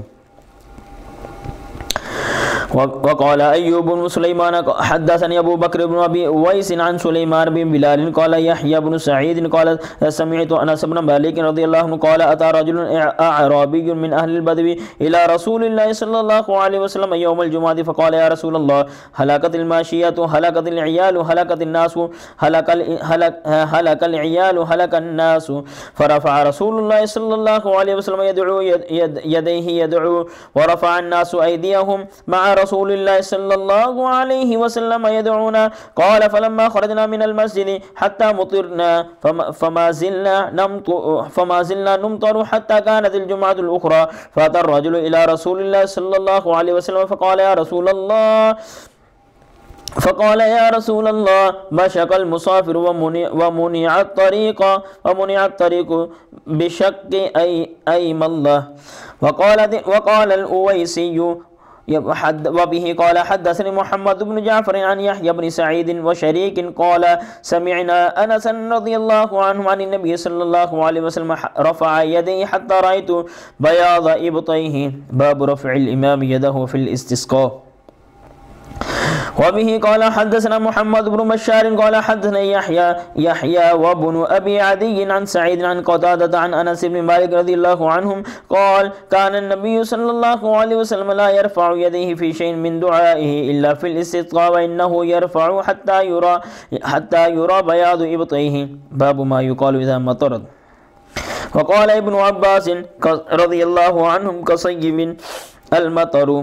Speaker 4: وقال أيوب بن سليمان حدثني أبو بكر بن أبي أويس عن سليمان بن بلال قال يحيى بن سعيد قال سمعت أنس بن مالك رضي الله عنه قال أتى رجل أعرابي من أهل البدو إلى رسول الله صلى الله عليه وسلم يوم الجمعة فقال يا رسول الله هلكت الماشية هلكت العيال هلكت الناس هلك العيال هلك الناس. فرفع رسول الله صلى الله عليه وسلم يدعو ورفع الناس أيديهم مع رسول الله صلى الله عليه وسلم يدعونا. قال فلما خرجنا من المسجد حتى مطرنا فما زلنا نمطر حتى كانت الجمعة الأخرى فأتى الرجل إلى رسول الله صلى الله عليه وسلم فقال يا رسول الله مشق المسافر ومنع الطريق بشق أيم الله. وقال الأويسي وبه قال حدثني محمد بن جعفر عن يحيى بن سعيد وشريك قال سمعنا أنس رضي الله عنه عن النبي صلى الله عليه وسلم رفع يديه حتى رأيت بياض إبطيه. باب رفع الإمام يده في الاستسقاء. وبه قال حدثنا محمد بن بشار قال حدثنا يحيى وابن أبي عدي عن سعيد عن قتادة عن أنس بن مالك رضي الله عنهم قال كان النبي صلى الله عليه وسلم لا يرفع يديه في شيء من دعائه إلا في الاستسقاء وإنه يرفع حتى يرى بياض إبطيه. باب ما يقال إذا مطرت. وقال ابن عباس رضي الله عنهم كصيب المطر.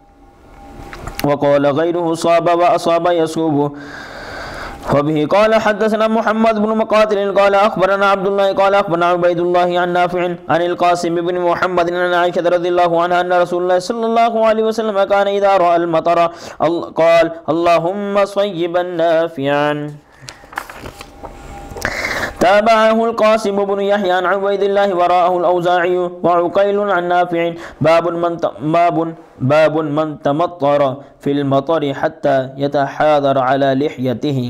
Speaker 4: وقال غيره صاب وأصاب يصوب. وبه قال حدثنا محمد بن مقاتل قال أخبرنا عبد الله قال أخبرنا عبيد الله عن نافع عن القاسم بن محمد عن عائشة رضي الله عنها أن رسول الله صلى الله عليه وسلم كان إذا رأى المطر قال اللهم صيبا نافعا. تابعه القاسم بن يحيى عن عبيد الله وراءه الأوزاعي وعقيل عن نافع. باب من تمطر في المطر حتى يتحاذر على لحيته.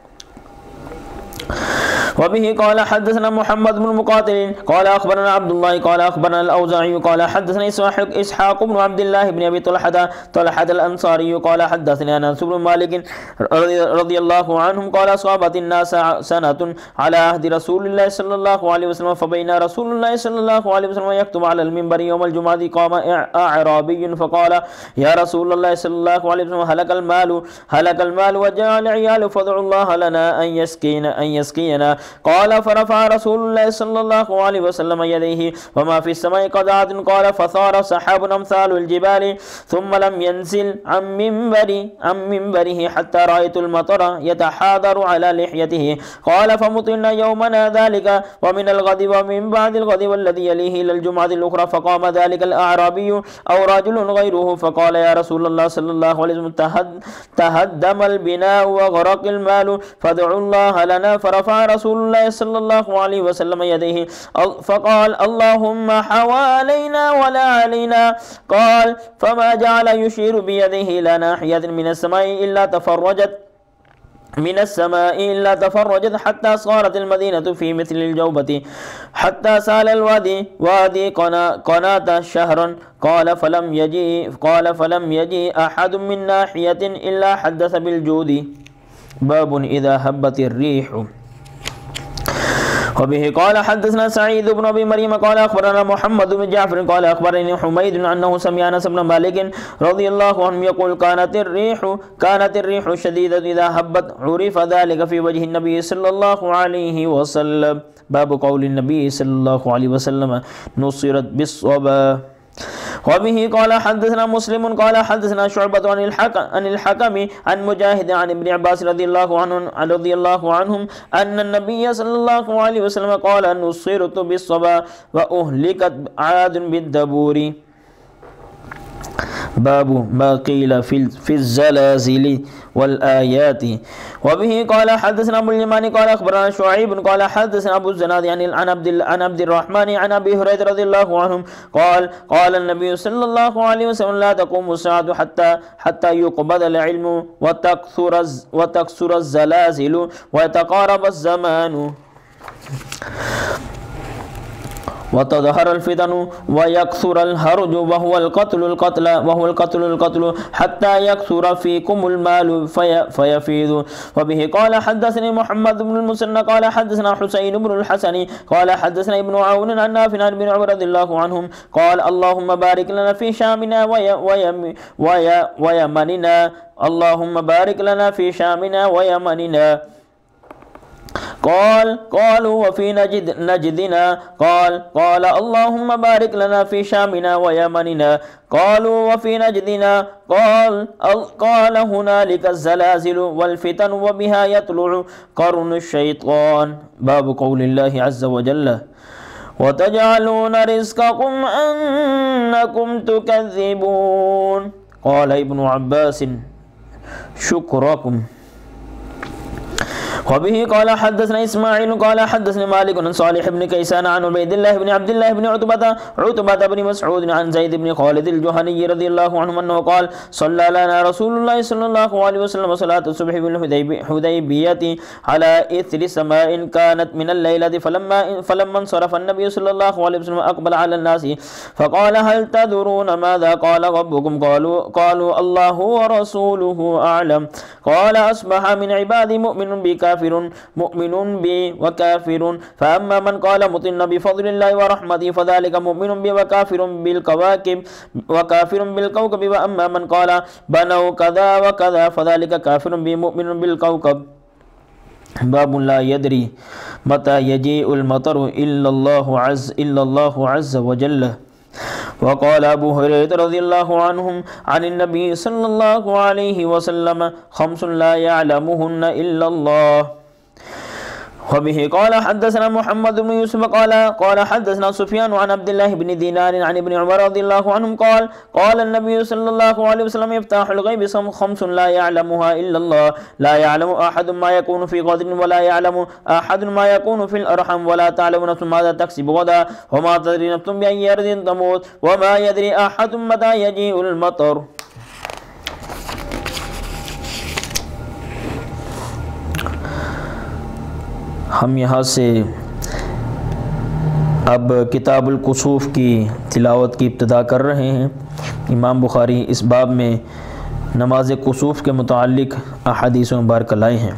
Speaker 4: وبه قال حدثنا محمد بن مقاتل قال أخبرنا عبد الله قال أخبرنا الأوزاعي قال حدثنا إسحاق بن عبد الله بن أبي طلحة الأنصاري قال حدثنا أنس بن مالك رضي الله عنهم قال أصابت الناس سنة على عهد رسول الله صلى الله عليه وسلم فبين رسول الله صلى الله عليه وسلم يكتب على المنبر يوم الجمعة قام أعرابي فقال يا رسول الله صلى الله عليه وسلم هلك المال وجاء العيال فادعوا الله لنا أن يسقينا. قال فرفع رسول الله صلى الله عليه وسلم يديه وما في السماء قطعة قال فثار سحاب أمثال الجبال ثم لم ينزل عن منبره حتى رأيت المطر يتحاذر على لحيته. قال فمطرنا يومنا ذلك ومن الغد ومن بعد الغد والذي يليه إلى الجمعة الأخرى. فقام ذلك الأعرابي أو رجل غيره فقال يا رسول الله صلى الله عليه وسلم تهدم البناء وغرق المال فادعوا الله لنا. فرفع رسول الله صلى الله عليه وسلم يديه فقال اللهم حوالينا ولا علينا. قال فما جعل يشير بيده إلى ناحية من السماء إلا تفرجت حتى صارت المدينة في مثل الجوبة حتى سال وادي قناة شهرا. قال فلم يجي أحد من ناحية إلا حدث بالجود. باب إذا هبت الريح. وبه قال حدثنا سعيد بن أبي مريم قال أخبرنا محمد بن جعفر قال أخبرني حميد أنه سمع أنس بن مالك رضي الله عنه يقول كانت الريح شديدة إذا هبت عرف ذلك في وجه النبي صلى الله عليه وسلم. باب قول النبي صلى الله عليه وسلم نصرت بالصبا. وبه قال حدثنا مسلم قال حدثنا شعبة عن الحكم عن مجاهد عن ابن عباس رضي الله عنهم أن النبي صلى الله عليه وسلم قال نصرت بالصبا وأهلكت عاد بالدبور. باب ما قيل في الزلازل والآيات. وبه قال حدثنا أبو اليمان قال أخبرنا شعيب قال حدثنا أبو الزناد عن عبد الرحمن عن أبي هريرة رضي الله عنهم قال النبي صلى الله عليه وسلم لا تقوم الساعة حتى يقبض العلم وتكثر الزلازل ويتقارب الزمان وتظهر الفتن ويكثر الهرج وهو القتل حتى يكثر فيكم المال فيفيض. وبه قال حدثني محمد بن المثنى قال حدثنا حسين بن الحسن قال حدثنا ابن عون عن نافع عن ابن عمر رضي الله عنهم قال اللهم بارك لنا في شامنا ويمننا. اللهم بارك لنا في شامنا ويمننا. قالوا وفي نجدنا. قال اللهم بارك لنا في شامنا ويمننا. قالوا وفي نجدنا. قال هنالك الزلازل والفتن وبها يطلع قرن الشيطان. باب قول الله عز وجل وتجعلون رزقكم أنكم تكذبون. قال ابن عباس شكركم. وبه قال حدثنا إسماعيل قال حدثنا مالك عن صالح بن كيسان عن عبيد الله بن عبد الله بن عتبة بن مسعود عن زيد بن خالد الجهني رضي الله عنه أنه قال صلى لنا رسول الله صلى الله عليه وسلم صلاة الصبح بالحديبية على إثر سماء كانت من الليلة فلما انصرف النبي صلى الله عليه وسلم أقبل على الناس فقال هل تدرون ماذا قال ربكم؟ قالوا الله ورسوله أعلم. قال أصبح من عبادي مؤمن بي وكافر، فأما من قال مطن بفضل الله ورحمته فذلك مؤمن بي وكافر بالكوكب، وأما من قال بنوا كذا وكذا فذلك كافر بي مؤمن بالكوكب. باب لا يدري متى يجيء المطر إلا الله عز وجل. وقال أبو هريرة رضي الله عنهم عن النبي صلى الله عليه وسلم خمس لا يعلمهن إلا الله. وبه قال حدثنا محمد بن يوسف قال حدثنا سفيان عن عبد الله بن دينار عن ابن عمر رضي الله عنهم قال النبي صلى الله عليه وسلم يفتح الغيب خمس لا يعلمها إلا الله، لا يعلم أحد ما يكون في غد ولا يعلم أحد ما يكون في الأرحم ولا تعلم نفس ماذا تكسب غدا وما تدري نفس بأي أرض تموت وما يدري أحد متى يجيء المطر. हम यहाँ से अब किताबुल कुसूफ की तिलावत की इब्तिदा कर रहे हैं। इमाम बुखारी इस बाब में नमाज कुसूफ के मुताल्लिक़ अहादीस मुबारक लाए हैं।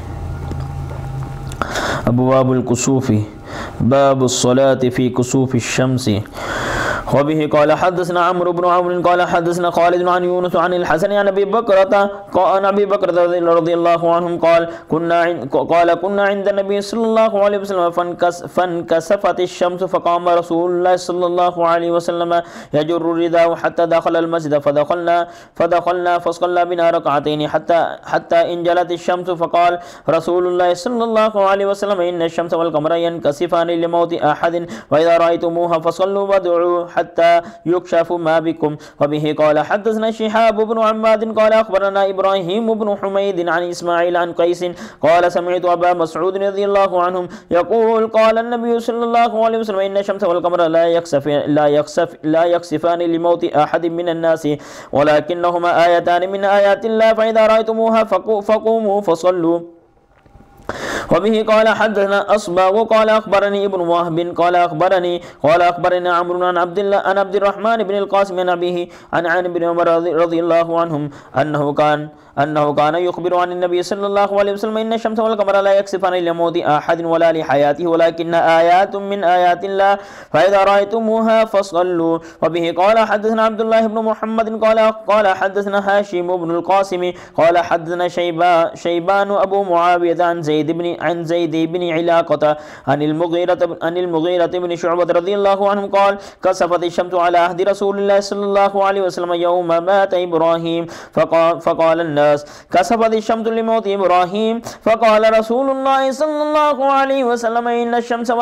Speaker 4: अबवाबुल कुसूफ़ी बाबुस्सलाति फ़ी कुसूफ़ि शम्सी। वबिही क़ाल हदसना अम्र बिन अम्र क़ाल हदसना खालिद अन यूनुस अन अल-हसन अन अबी बकर रज़ियल्लाहु अन्हु क़ाल कुन्ना इंद नबी सल्लल्लाहु अलैहि वसल्लम फनकसफत अश-शम्स फ़क़ाम रसूलुल्लाह सल्लल्लाहु अलैहि वसल्लम यजुर्रु रिदाहु हत्ता दखल अल-मस्जिद फदखलना फसल्ला बिना रकअतैन हत्ता इंजलत अश-शम्स फ़क़ाल रसूलुल्लाह सल्लल्लाहु अलैहि वसल्लम इन्न अश-शम्स वल क़मरा यनकसिफान लिमौति अहदिन व इज़ा रअयतumuहा फसल्लू वद'ू हत्ता युकशफु मा बिकुम। वबिही क़ाल हदसना शिहाब बिन अम्माद क़ाल अख़बरना इब्राहीम बिन हुमैद अन इस्माईल अन क़ैस क़ाल समिअतु अबा मसऊद रज़ियल्लाहु अन्हु यक़ूल क़ाल अन्नबी सल्लल्लाहु अलैहि वसल्लम इन्न अश-शम्स वल क़मरा ला यख़सिफ़ान लिमौति अहदिन मिनन नासि वलाकिन्नहुमा आयतान मिन आयातिल्लाह फ़इज़ा रअयतumuहा फ़क़ूमू फ़सल्लू। वबिही क़ाल हदसना अस्बाग़ क़ाल अख़बरनी इब्न वहब क़ाल अख़बरनी अम्र अन अब्दिर्रहमान बिन अल-क़ासिम अन अबीही अन इब्न उमर रज़ियल्लाहु अन्हुम अन्नहु कान युख़बिरु अन नबी सल्लल्लाहु अलैहि वसल्लम इन्न अश-शम्स वल क़मरा ला यख़सिफ़ान लिमौति अहदिन वला लिहयातिही वलाकिन्न आयातुम मिन आयातिल्लाह फ़इज़ा रअयतumuहा फ़सल्लू। वबिही क़ाल हदसना अब्दुल्लाह इब्न मुहम्मद क़ाल हदसना हाशिम इब्न अल-क़ासिम क़ाल हदसना शैबान अबू मुआविया अन ज़ैद इब्न इलाक़त अनिल मुग़ीरह इब्न शुअबह रज़ियल्लाहु अन्हु क़ाल कसफ़त अश-शम्सु अला अहदि रसूलिल्लाह सल्लल्लाहु अलैहि वसल्लम यौम मात इब्राहीम फ़क़ाल कसफ़त अश-शम्सु लिमौति इब्राहीम फ़क़ाल रसूलुल्लाह सल्लल्लाहु अलैहि वसल्लम इन्न अश-शम्स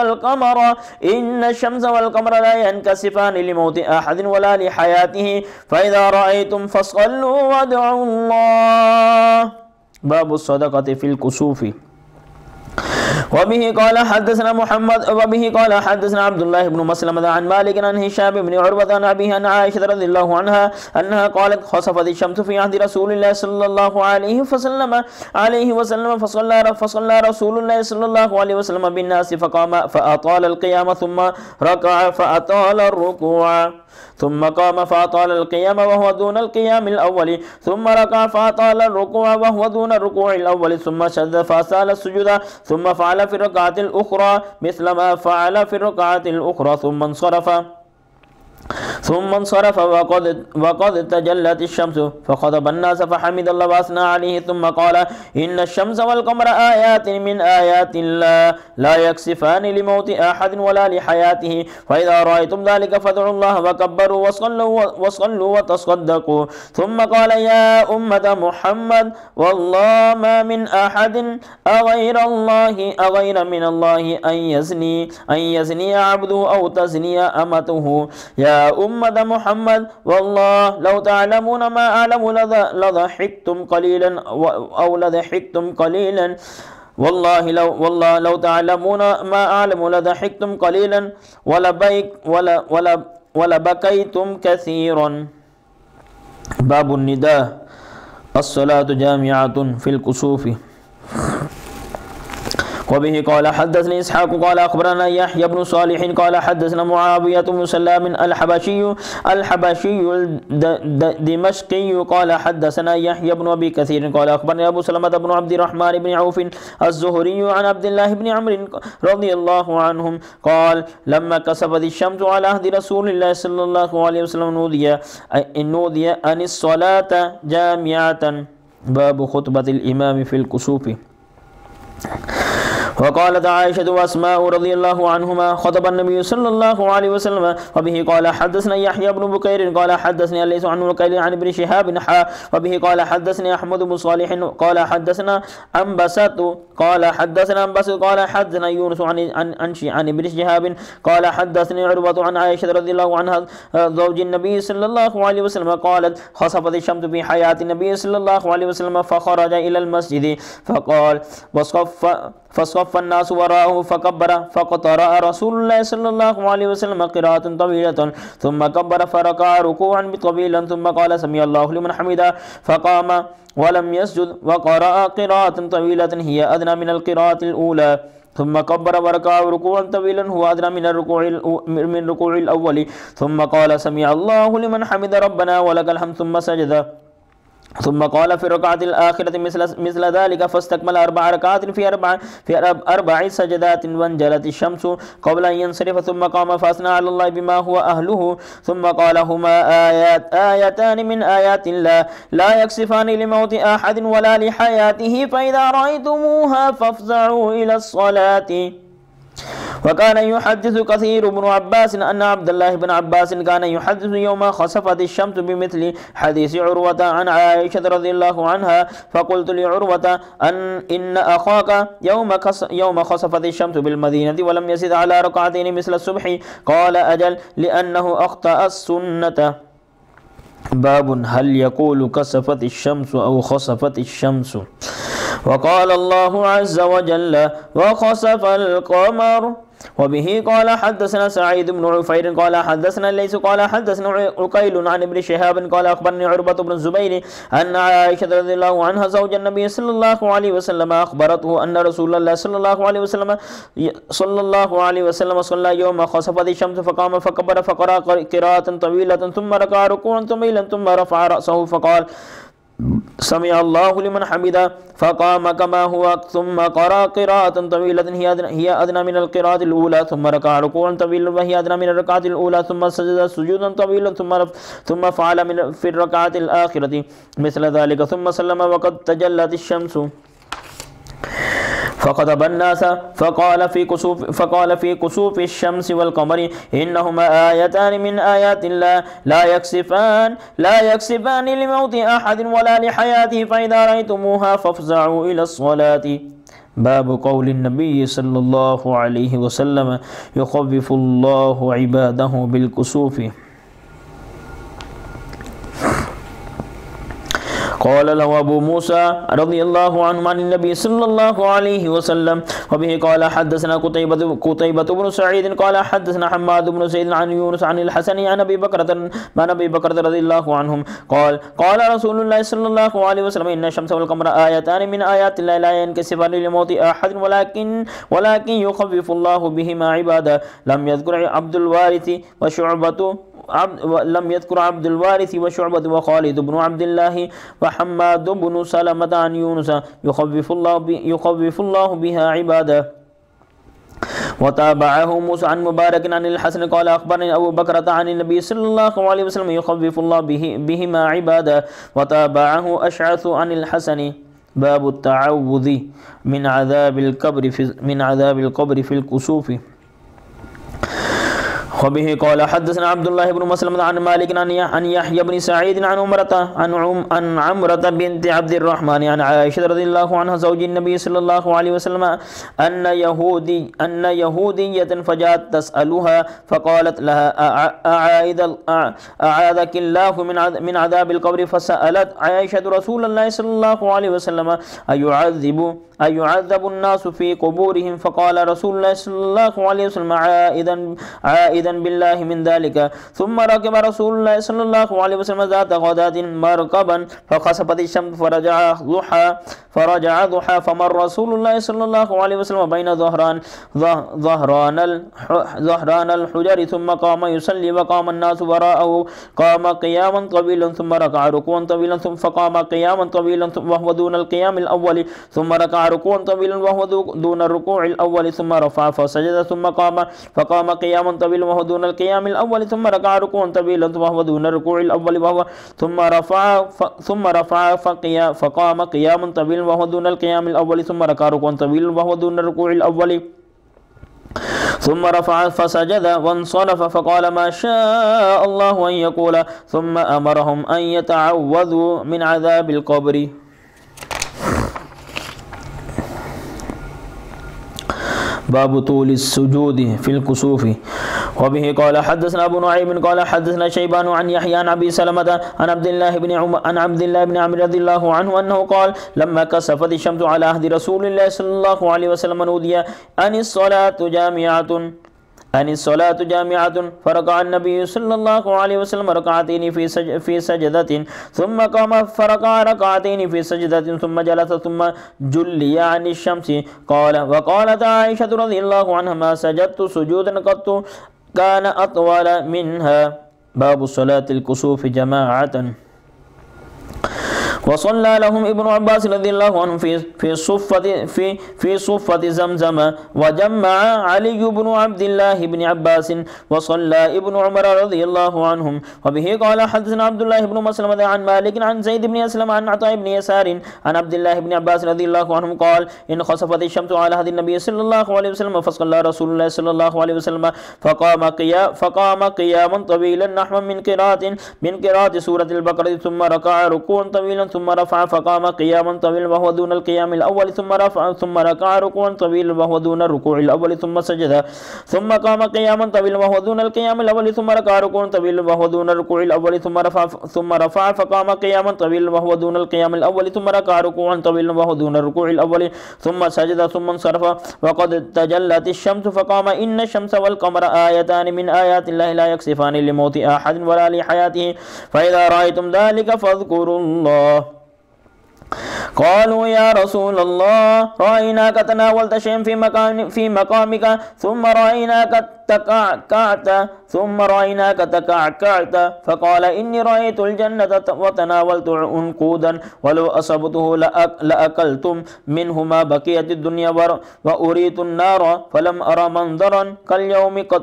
Speaker 4: वल क़मरा ला यनकसिफ़ान लिमौति अहदिन वला लिहयातिही फ़इज़ा रअयतुम फ़सल्लू वद'उल्लाह। बाबु सदक़ति फ़िल कुसूफ़ि। वबिही क़ाल हदसना अब्दुल्लाह इब्न मसलमह अन मालिक अन हिशाम इब्न उरवह अन अबीही अन आयशा रज़ियल्लाहु अन्हा अन्नहा क़ालत खसफ़त अश-शम्सु फ़ी अहदि रसूलिल्लाह सल्लल्लाहु अलैहि वसल्लम फसल्ला रसूलुल्लाह सल्लल्लाहु अलैहि वसल्लम बिन्नास फ़क़ाम फ़अताल अल-क़ियाम थुम्मा रकअ फ़अताल ar-रुकूअ ثم قام فأطال القيام وهو دون القيام الأول ثم ركع فأطال الركوع وهو دون الركوع الأول ثم شد فأسال السجود ثم فعل في الركعة الأخرى مثل ما فعل في الركعة الأخرى ثم انصرف وقد تجلت الشمس فخطب الناس فحمد الله وأثنى عليه ثم قال إن الشمس والقمر آيات من آيات الله لا يكسفان لموت أحد ولا لحياته فإذا رأيتم ذلك فادعوا الله وكبروا وصلوا وتصدقوا. ثم قال يا أمة محمد والله ما من أحد أغير من الله أن يزني عبده أو تزني أمته. يا أمة محمد والله لو تعلمون ما أعلم لضحكتم قليلا والله لو تعلمون ما أعلم لضحكتم قليلا ولبكيتم كثيرا. باب النداء الصلاة جامعة في الكسوف. وبه قال حدثني إسحاق قال أخبرنا يحيى بن صالح قال حدثنا معاوية بن سلام الحبشي الدمشقي قال حدثنا يحيى بن أبي كثير قال أخبرنا أبو سلمة بن عبد الرحمن بن عوف الزهري عن عبد الله بن عمرو رضي الله عنهم قال لما كسفت الشمس على عهد رسول الله صلى الله عليه وسلم نودي أن الصلاة جامعة. باب خطبة الإمام في الكسوف. وقالت عائشة وأسماء رضي الله عنهما خطب النبي صلى الله عليه وسلم. وبه قال حدثنا يحيى بن بكير قال حدثني الليث عن وكيل عن ابن شهاب وبه قال حدثني أحمد بن صالح قال حدثنا أنبسط قال حدثنا يونس عن ابن شهاب قال حدثني عروة عن عائشة رضي الله عنها زوج النبي صلى الله عليه وسلم قالت خسفت الشمس في حياة النبي صلى الله عليه وسلم فخرج إلى المسجد فقال فصف الناس وراءه فكبر فقرأ رسول الله صلى الله عليه وسلم قراءة طويلة ثم كبر فركع ركوعا طويلا ثم قال سمع الله لمن حمده فقام ولم يسجد وقرأ قراءة طويلة هي أدنى من القراءة الأولى ثم كبر وركع ركوعا طويلا هو أدنى من الركوع الأول ثم قال سمع الله لمن حمد ربنا ولك الحمد ثم سجد ثم قال في الركعة الآخرة مثل ذلك فاستكمل 4 ركعات في أربع سجدات وانجلت الشمس قبل أن ينصرف ثم قام فأثنى على الله بما هو أهله ثم قال هما آيتان من آيات الله لا يكسفان لموت أحد ولا لحياته فإذا رأيتموها فافزعوا إلى الصلاة. وكان يحدث كثير بن عباس أن عبد الله بن عباس كان يحدث يوم خسفت الشمس بمثل حديث عروة عن عائشة رضي الله عنها فقلت لعروة إن أخاك يوم خسفت الشمس بالمدينة ولم يزد على ركعتين مثل الصبح قال أجل لأنه أخطأ السنة. باب هل يقول كسفت الشمس أو خسفت الشمس. وقال الله عز وجل وخسف القمر. وبه قال حدثنا سعيد بن عفير قال حدثنا الليث قال حدثنا عقيل عن ابن شهاب قال أخبرني عروة بن الزبير أن عائشة رضي الله عنها زوج النبي صلى الله عليه وسلم أخبرته أن رسول الله صلى الله عليه وسلم صلى يوم خسفت الشمس فقام فكبر فقرأ قراءة طويلة ثم ركع ركوعا طويلا ثم رفع رأسه فقال سمع الله لمن حمده فقام كما هو ثم قرأ قراءة طويلة هي أدنى من القراءة الأولى ثم ركع ركوعا طويلا وهي أدنى من الركعة الأولى ثم سجد سجودا طويلا ثم فعل في الركعة الآخرة مثل ذلك ثم سلم وقد تجلت الشمس فخطب الناس فقال في كسوف الشمس والقمر إنهما آيتان من آيات الله لا يكسفان لموت أحد ولا لحياته فإذا رأيتموها فافزعوا إلى الصلاة. باب قول النبي صلى الله عليه وسلم يخوف الله عباده بالكسوف. قال له أبو موسى رضي الله عنه عن النبي صلى الله عليه وسلم. وبه قال حدثنا قتيبة بن سعيد قال حدثنا حماد بن زيد عن يونس عن الحسن عن أبي بكرة رضي الله عنهم قال رسول الله صلى الله عليه وسلم إن الشمس والقمر آيتان من آيات الله لا ينكسفان لموت أحد ولكن يخفف الله بهما عباده. لم يذكر عبد الوارث وشعبة وخالد بن عبد الله وحماد بن سلمة عن يونس يخوف الله بها عباده. وتابعه موسى عن مبارك عن الحسن قال أخبرني أبو بكرة عن النبي صلى الله عليه وسلم يخوف الله بهما عباده. وتابعه أشعث عن الحسن. باب التعوذ من عذاب القبر في الكسوف. وبه قال حدثنا عبد الله بن مسلم عن مالك عن يحيى بن سعيد عن عمرة بنت عبد الرحمن عن عائشة رضي الله عنها زوج النبي صلى الله عليه وسلم أن يهودية فجاءت تسألها فقالت لها أعاذك الله من عذاب القبر. فسألت عائشة رسول الله صلى الله عليه وسلم أيعذب الناس في قبورهم؟ فقال رسول الله صلى الله عليه وسلم عائدا بالله من ذلك. ثم ركب رسول الله صلى الله عليه وسلم ذات غداة مركبا فخسفت الشمس فرجع ضحى فمر رسول الله صلى الله عليه وسلم بين ظهران الحجر ثم قام يصلي وقام الناس وراءه. قام قياما طويلا ثم ركع ركوعا طويلا فقام قياما طويلا وهو دون القيام الأول ثم ركع ركوعا طويلا وهو دون الركوع الأول ثم رفع فسجد ثم فقام قياما طويلا وهو دون القيام الأول ثم ركع ركوعا طويلا وهو دون الركوع الأول ثم رفع فقام قياما طويلا وهو دون القيام الأول ثم ركع ركوعا طويلا وهو دون الركوع الأول ثم رفع فسجد وانصرف فقال ما شاء الله أن يقول ثم أمرهم أن يتعوذوا من عذاب القبر. باب طول السجود في الكسوف. وبه قال حدثنا أبو نعيم قال حدثنا شيبان عن يحيى عن أبي سلمة عن عبد الله بن عمرو رضي الله عنه أنه قال لما كسفت الشمس على عهد رسول الله صلى الله عليه وسلم نودي أن الصلاة جامعة فركع النبي صلى الله عليه وسلم ركعتين في سجدة ثم قام فركع ركعتين في سجدة ثم جلس ثم جلي عن الشمس. وقالت عائشة رضي الله عنها ما سجدت سجودا قط كان أطول منها. باب صلاة الكسوف جماعة. وصلى لهم ابن عباس رضي الله عنه في صفة زمزم وجمع علي بن عبد الله بن عباس وصلى ابن عمر رضي الله عنهم. وبه قال حدثنا عبد الله بن مسلمة عن مالك عن زيد بن أسلم عن عطاء بن يسار عن عبد الله بن عباس رضي الله عنهم قال إن خسفت الشمس على عهد النبي صلى الله عليه وسلم فصلى رسول الله صلى الله عليه وسلم فقام قياما طويلا نحو من قراءة سورة البقرة ثم ركع ركوعا طويلا ثم رفع فقام قياما طويلا وهو دون القيام الأول ثم ركع ركوعا طويلا وهو دون الركوع الأول ثم سجد ثم قام قياما طويلا وهو دون القيام الأول ثم ركع ركوعا طويلا وهو دون الركوع الأول ثم رفع فقام قياما طويلا وهو دون القيام الأول ثم ركع ركوعا طويلا وهو دون الركوع الأول ثم سجد ثم انصرف. وقد تجلت الشمس فقام إن الشمس والقمر آيتان من آيات الله لا يكسفان لموت أحد ولا لحياته فإذا رأيتم ذلك فاذكروا الله. قالوا يا رسول الله رأيناك تناولت شيئا في مقامك ثم رأيناك تكعكعت فقال إني رأيت الجنة وتناولت عنقودا ولو أصبته لأكلتم منه ما بقيت الدنيا وأريت النار فلم أرى منظرا كاليوم قد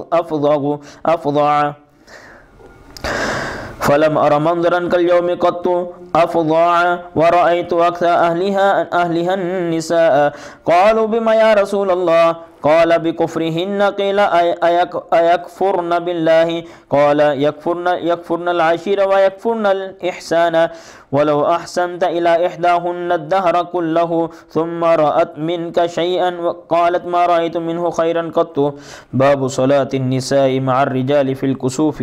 Speaker 4: أفضع ورأيت أكثر أهلها النساء. قالوا بما يا رسول الله؟ قال بكفرهن. قيل أيكفرن بالله؟ قال يكفرن العشيرة ويكفرن الإحسان ولو أحسنت إلى إحداهن الدهر كله ثم رأت منك شيئا قالت ما رأيت منه خيرا قط. باب صلاة النساء مع الرجال في الكسوف.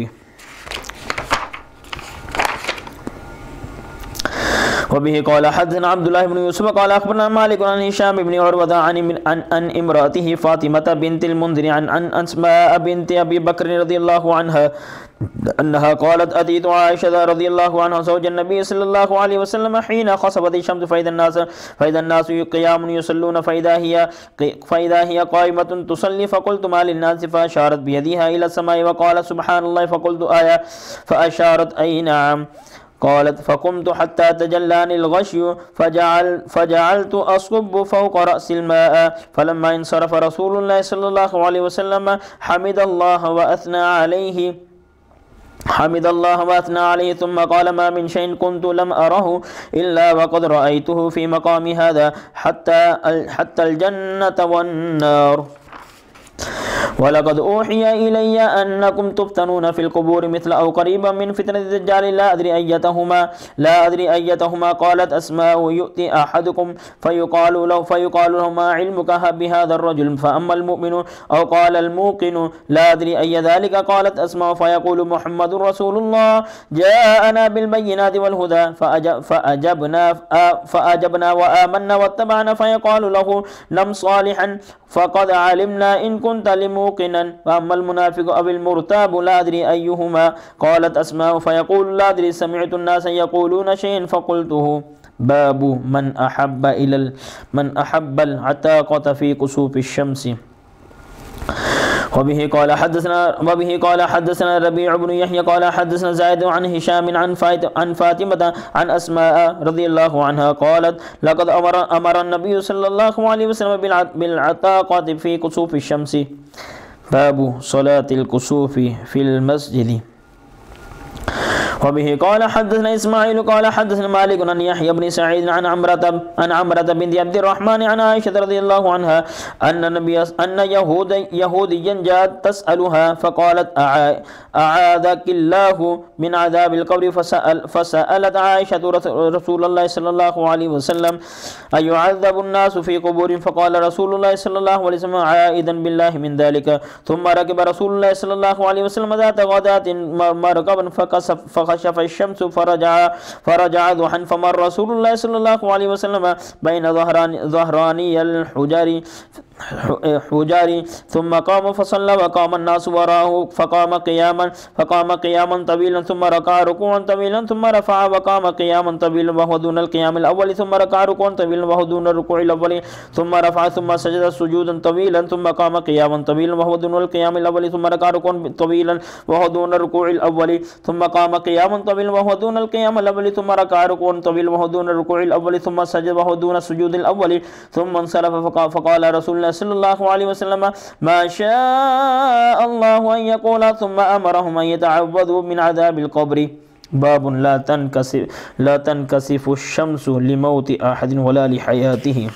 Speaker 4: وبه قال حدثنا عبد الله بن يوسف قال أخبرنا مالك عن هشام بن عروة عن امرأته فاطمة بنت المنذر عن أسماء بنت أبي بكر رضي الله عنها أنها قالت أتيت عائشة رضي الله عنها زوج النبي صلى الله عليه وسلم حين خسفت الشمس فإذا الناس قيام يصلون فإذا هي قائمة تصلي فقلت ما للناس فأشارت بيدها إلى السماء وقالت سبحان الله فقلت آية فأشارت أي نعم. قالت فقمت حتى تجلاني الغشي فجعلت أصب فوق رأس الماء فلما انصرف رسول الله صلى الله عليه وسلم حمد الله وأثنى عليه ثم قال ما من شيء كنت لم أره إلا وقد رأيته في مقام هذا حتى الجنة والنار. वलक़द ऊहिया इलैया अन्नकुम तुफ्तनून फिल क़ुबूर मिस्ल औ क़रीबन मिन फ़ितनति दज्जाल ला अदरी अय्यतहुमा क़ालत अस्माउ युअति अहदुकुम फ़युक़ालु लहु मा इल्मुका बिहाज़ा अर्रजुल फ़अम्मल मुमिनु औ क़ालल मूक़िनु ला अदरी अय्य ज़ालिका क़ालत अस्माउ फ़यक़ूलु मुहम्मदुर रसूलुल्लाह जाअना बिल बय्यिनाति वल हुदा फ़अजबना व आमन्ना वत्तबअना फ़यक़ालु लहु नम सालिहन फ़क़द अलिमना इन कुन्त लिमूक़िनन वअम्मल मुनाफ़िक़ु अविल मुर्ताबु ला अदरी अय्युहुमा क़ालत अस्माउ फ़यक़ूलु ला अदरी समिअतु अन्नास यक़ूलून शयअन फ़क़ुल्तुहु बाबु मन अहब्बल अताक़त फ़ी कुसूफ़ि शम्स। वबिही क़ाल हद्दसना रबीअ इब्न यहया क़ाल हद्दसना ज़ायद अन हिशाम अन फ़ातिमा अन अस्मा रज़ियल्लाहु अन्हा क़ालत लक़द अमर नबी सल्लल्लाहु अलैहि वसल्लम बिल अताक़ति फ़ी कुसूफ़ि शम्स। बाबु सलातिल कुसूफ़ि फ़िल मस्जिद। वबिही क़ाल हद्दसना इस्माईल क़ाल हद्दसना मालिक अन यहया इब्न सईद अन अमरत बिन्त अब्दिर्रहमान अन आयशा रज़ियल्लाहु अन्हा अन्न यहूदिय्यन जाअत तसअलुहा फ़क़ालत अआज़किल्लाहु मिन अज़ाबिल क़ब्र फ़सअलत आयशा रसूलल्लाह सल्लल्लाहु अलैहि वसल्लम अयुअज़्ज़बु अन्नासु फ़ी क़ुबूरिहिम फ़क़ाल रसूलुल्लाह सल्लल्लाहु अलैहि वसल्लम आइज़न बिल्लाहि मिन ज़ालिका थुम्मा रकिब रसूलुल्लाह सल्लल्लाहु अलैहि वसल्लम ज़ात ग़दातिन मरकबन फ़खशफ़ अश-शम्स फ़रजअ दुहन फ़मर रसूलुल्लाह सल्लल्लाहु अलैहि वसल्लम बैन ज़हरानियल हुजारी थुम्मा क़ाम फ़सल्ला व क़ाम अन्नासु वराअहु फ़क़ाम क़ियामन तवीलन थुम्मा रकअ रुकूअन तवीलन थुम्मा रफ़अ व क़ाम क़ियामन तवीलन व हुवा दूनल क़ियामिल अव्वल थुम्मा रकअ रुकूअन तवीलन व हुवा दूनर रुकूइल अव्वल थुम्मा रफ़अ थुम्मा सजद सुजूदन तवीलन थुम्मा क़ाम क़ियामन तवीलन व हुवा दूनल क़ियामिल अव्वल थुम्मा रकअ रुकूअन तवीलन व हुवा दूनर रुकूइल अव्वल थुम्मा क़ाम क़ियामन तवीलन व हुवा दूनल क़ियामिल अव्वल थुम्मा रकअ रुकूअन तवीलन व हुवा दूनर रुकूइल अव्वल थुम्मा सजद व हुवा दून सुजूदिल अव्वल थुम्मा इंसरफ़ फ़क़ाल रसूलुल्लाह सल्लल्लाहु अलैहि वसल्लम मा शाअ अल्लाहु अन यक़ूला थुम्मा अमरहुम अन यतअव्वदू मिन अज़ाबिल क़ब्र। बाबुन ला तनकसिफु शम्सु लिमौति अहदिन वला लिहयातिही।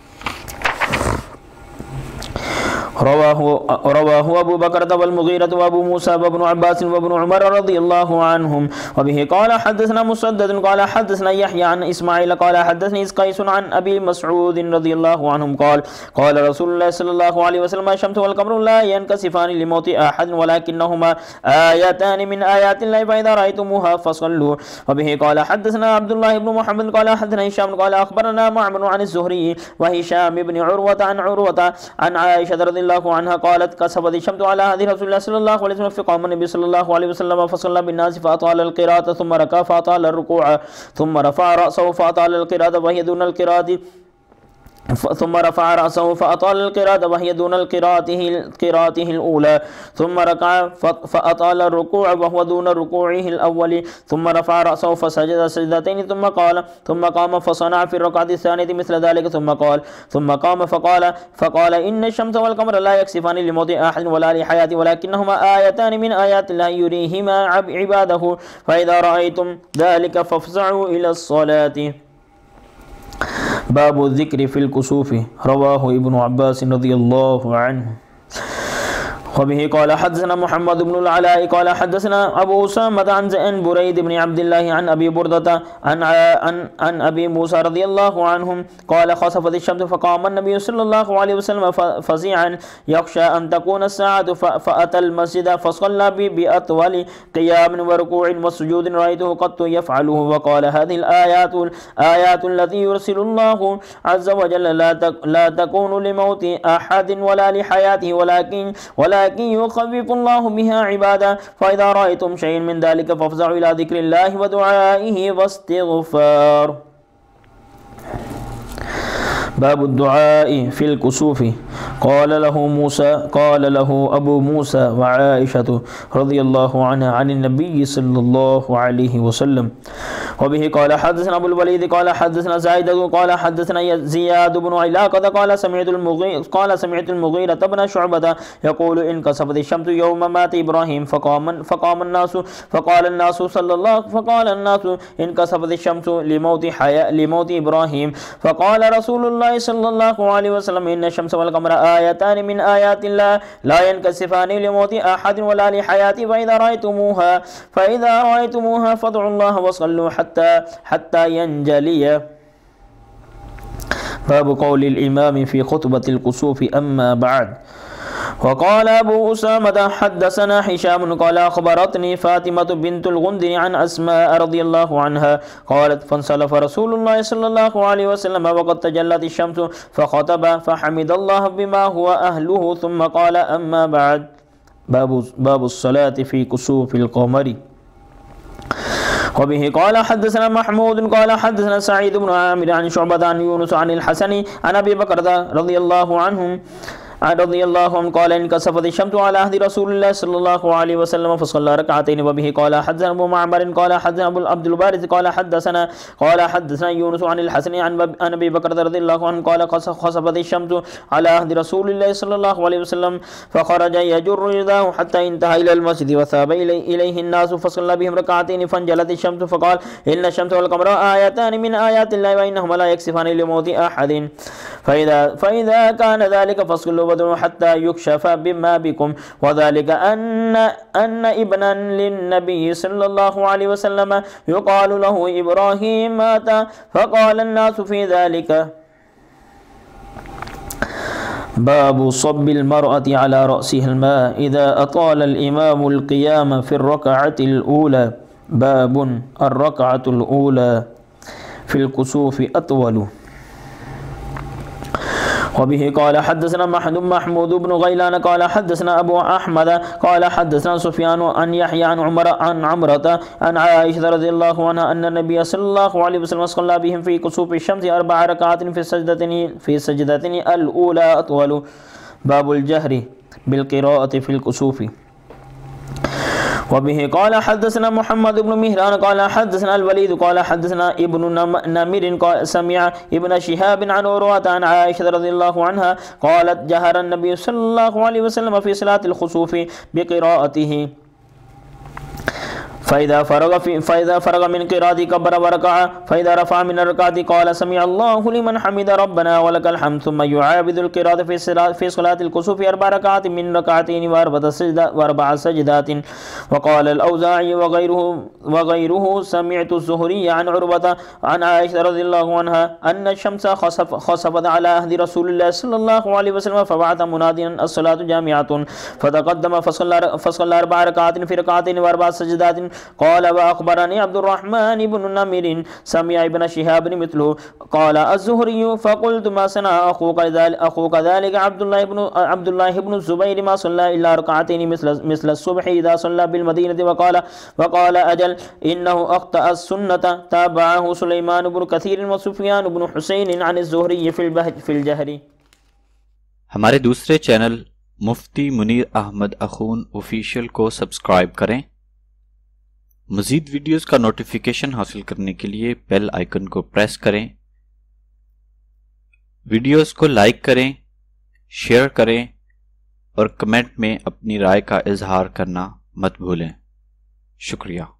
Speaker 4: रवाहु अबू बकर वल मुगीरा व अबू मूसा व इब्न अब्बास व इब्न उमर रज़ियल्लाहु अन्हुम। व बिही क़ाल हद्दसना मुसद्दद क़ाल हद्दसना यहया अन इस्माईल क़ाल हद्दसनी क़ैस अन अबी मसऊद रज़ियल्लाहु अन्हुम क़ाल क़ाल रसूलुल्लाह सल्लल्लाहु अलैहि वसल्लम अश-शम्सु वल क़मरु ला यनकसिफ़ानि लिमौति अहदिन वलाकिन्नहुमा आयतानि मिन आयातिल्लाहि फ़इज़ा रअयतुमूहा फ़सल्लू। व बिही क़ाल हद्दसना अब्दुल्लाह इब्न मुहम्मद क़ाल हद्दसना हिशाम क़ाल अख़बरना मअमर अन ज़ुहरी व हिशाम इब्न उरवा अन आयशा عنها قالت كسبت الشمس على هدي رسول الله صلى الله عليه وسلم فقام النبي صلى الله عليه وسلم فصلى بالناس فأطال القراءة ثم ركع فأطال الركوع ثم رفع رأسه فأطال القراءة وهي دون القراءة ثم رفع رأسه فأطال القراءة وهي دون قراءته الأولى ثم ركع فأطال الركوع وهو دون ركوعه الأول ثم رفع رأسه فسجد سجدتين ثم قام فصنع في الركعة الثانية مثل ذلك ثم قام فقال إن الشمس والقمر لا يكسفان لموت أحد ولا لحياة ولكنهما آيتان من آيات الله يريهما عباده فإذا رأيتم ذلك فافزعوا إلى الصلاة. باب الذكر في الكسوف. رواه ابن عباس رضي الله عنه. وبه قال حدثنا محمد بن العلاء قال حدثنا أبو أسامة عن بريد بن عبد الله عن أبي بردة عن أبي موسى رضي الله عنهم قال خسفت الشمس فقام النبي صلى الله عليه وسلم فزعا يخشى أن تكون الساعة فأتى المسجد فصلى بأطول قيام وركوع وسجود رأيته قط يفعله وقال هذه الآيات التي يرسل الله عز وجل لا تكون لموت أحد ولا لحياته ولكن يخفف الله بها عباده فإذا رأيتم شيئا من ذلك فافزعوا إلى ذكر الله ودعائه واستغفار. باب الدعاء في الكسوف. قال له أبو موسى وعائشة رضي الله عنها عن النبي صلى الله عليه وسلم वबिही क़ाल हदसना अबुल वलीद क़ाल हदसना ज़ाइद क़ाल हदसना ज़ियाद बिन इलाक़ा क़ाल समिअतुल मुग़ीरा बिन शुअबा यक़ूलु इनकसफ़त अश-शम्सु यौम मात इब्राहीम फ़क़ाल अन्नासु इनकसफ़त अश-शम्सु लिमौति इब्राहीम फ़क़ाल रसूलुल्लाह सल्लल्लाहु अलैहि वसल्लम इन्न अश-शम्स वल क़मर आयतानि मिन आयातिल्लाह ला यनकसिफ़ानि लिमौति अहदिन वला लिहयाति फ़इज़ा रअयतुमूहा फ़दउल्लाह वसल्लू हत्ता यंजलिय। बाब क़ौलिल इमाम फ़ी ख़ुतबतिल कुसूफ़ अम्मा बअद। वक़ाल अबू उसामा हद्दसना हिशाम क़ाल अख़बरतनी फ़ातिमतु बिन्तुल गुंदि अन अस्मा रज़ियल्लाहु अन्हा क़ालत फ़ंसलफ़ रसूलुल्लाह सल्लल्लाहु अलैहि वसल्लम वक़द तजल्लत अश-शम्सु फ़ख़तब फ़हमिदल्लाह बिमा हुवा अहलुहु थुम्मा क़ाल अम्मा बअद। बाबुस्सलाति फ़ी कुसूफ़िल क़मरि। वबिही क़ाल हद्दसना महमूद क़ाल हद्दसना सईद बिन आमिर अन शुअबा अन यूनुस अन अल-हसन अन अबी बकर रज़ियल्लाहु अन्हु क़ाल इनकसफ़त अश-शम्सु अला अहदी रसूलिल्लाह सल्लल्लाहु अलैहि वसल्लम फ़सल्ला रकअतैन। वबिही क़ाल हद्दसना अबू मअमर क़ाल हद्दसना अब्दुल बारिस क़ाल हद्दसना यूनुस अन अल-हसन अन अबी बकर रज़ियल्लाहु अन्हु क़ाल ख़सफ़त अश-शम्सु अला अहदी रसूलिल्लाह सल्लल्लाहु अलैहि वसल्लम फ़ख़रज यजुर्रु यदाहु हत्ता इंतहा इलल मस्जिद वसाब इलैहि अन्नासु फ़सल्ला बिहिम रकअतैन फ़ंजलत अश-शम्सु फ़क़ाल इन्न अश-शम्स वल क़मर आयतानि मिन आयातिल्लाहि व इन्नहुमा ला यक्सिफ़ानि लिमौति अहदिन फ़इज़ा कान ज़ालिका फ़स्लू वदउ हत्ता युक्शफ़ बिमा बिकुम वज़ालिका अन्न इब्नन लिन्नबी सल्लल्लाहु अलैहि वसल्लम युक़ालु लहु इब्राहीम मात फ़क़ाल अन्नासु फ़ी ज़ालिका। बाबु सब्बिल मरअति अला रअसिहा अल-मा इज़ा अताला अल-इमामु अल-क़ियाम फ़ी अर्रकअतिल ऊला। बाबुन अर्रकअतुल ऊला फ़िल कुसूफ़ि अतवलु। वबिही क़ाल हद्दसना महमूद बिन ग़ैलान क़ाल हद्दसना अबू अहमद क़ाल हद्दसना सुफ़यान अन यहया अन उमर अन अमरत अन आयशा रज़ियल्लाहु अन्हा अन्न नबिय सल्लल्लाहु अलैहि वसल्लम सल्ला बिहिम फ़ी कुसूफ़ि अश-शम्स अर्बअ रकअतिन फ़ी सजदतिन अल-ऊला अतवलु। बाबुल जहरि बिल क़िराअति फ़िल कुसूफ़ि। वबिही क़ाल हद्दसना मुहम्मद इब्न मिहरान क़ाल हद्दसना अल-वलीद क़ाल हद्दसना इब्नु नमीर समिअ इब्न शिहाब अन उरवा अन आयशा रज़ियल्लाहु अन्हा क़ालत जहर नबी सल्लल्लाहु अलैहि वसल्लम फ़ी सलातिल खुसूफ़ि बिक़िराअतिही फ़इज़ा फ़रग़ मिन क़िराअति कब्बर व रकअ फ़इज़ा रफ़अ मिन रकअति क़ाल समिअ अल्लाहु लिमन हमिद रब्बना व लकल हम्द सुम्मा युआविदुल क़िराअत फ़ी सलातिल कुसूफ़ि अर्बअ रकअतिन मिन रकअतैन व अर्बअ सजदातिन। वक़ाल अल-औज़ाई व ग़ैरुहु समिअतु ज़ुहरी अन उरवा अन आयशा रज़ियल्लाहु अन्हा अन्न अश-शम्स ख़सफ़त अला अहदी रसूलिल्लाह सल्लल्लाहु अलैहि वसल्लम फ़बअथ मुनादियन अस्सलातु जामिअतुन फ़तक़द्दम फ़सल्ला अर्बअ रकअतिन फ़ी रकअतैन व अर्बअ सजदातिन। क़ाल व अख़बरनी अब्दुर्रहमान इब्न नमीर समिअ इब्न शिहाब मिथलहु क़ाल अज़्ज़ुहरी फ़क़ुल्तु मा सनअ अख़ूका ज़ालिका अब्दुल्लाह इब्न ज़ुबैर मा सल्ला इल्ला रकअतैन मिस्ल सुब्हि इज़ा सल्ला बिल मदीनति वक़ाल अजल इन्नहु अख़्तअ सुन्नत तबअहु सुलैमान इब्न कसीर व सुफ़यान इब्न हुसैन अन अज़्ज़ुहरी फ़िल जहरी।
Speaker 2: हमारे दूसरे चैनल मुफ्ती मुनीर अहमद अखून ऑफिशियल को सब्सक्राइब करें। मज़ीद वीडियोस का नोटिफिकेशन हासिल करने के लिए बेल आइकन को प्रेस करें। वीडियोस को लाइक करें, शेयर करें और कमेंट में अपनी राय का इजहार करना मत भूलें। शुक्रिया।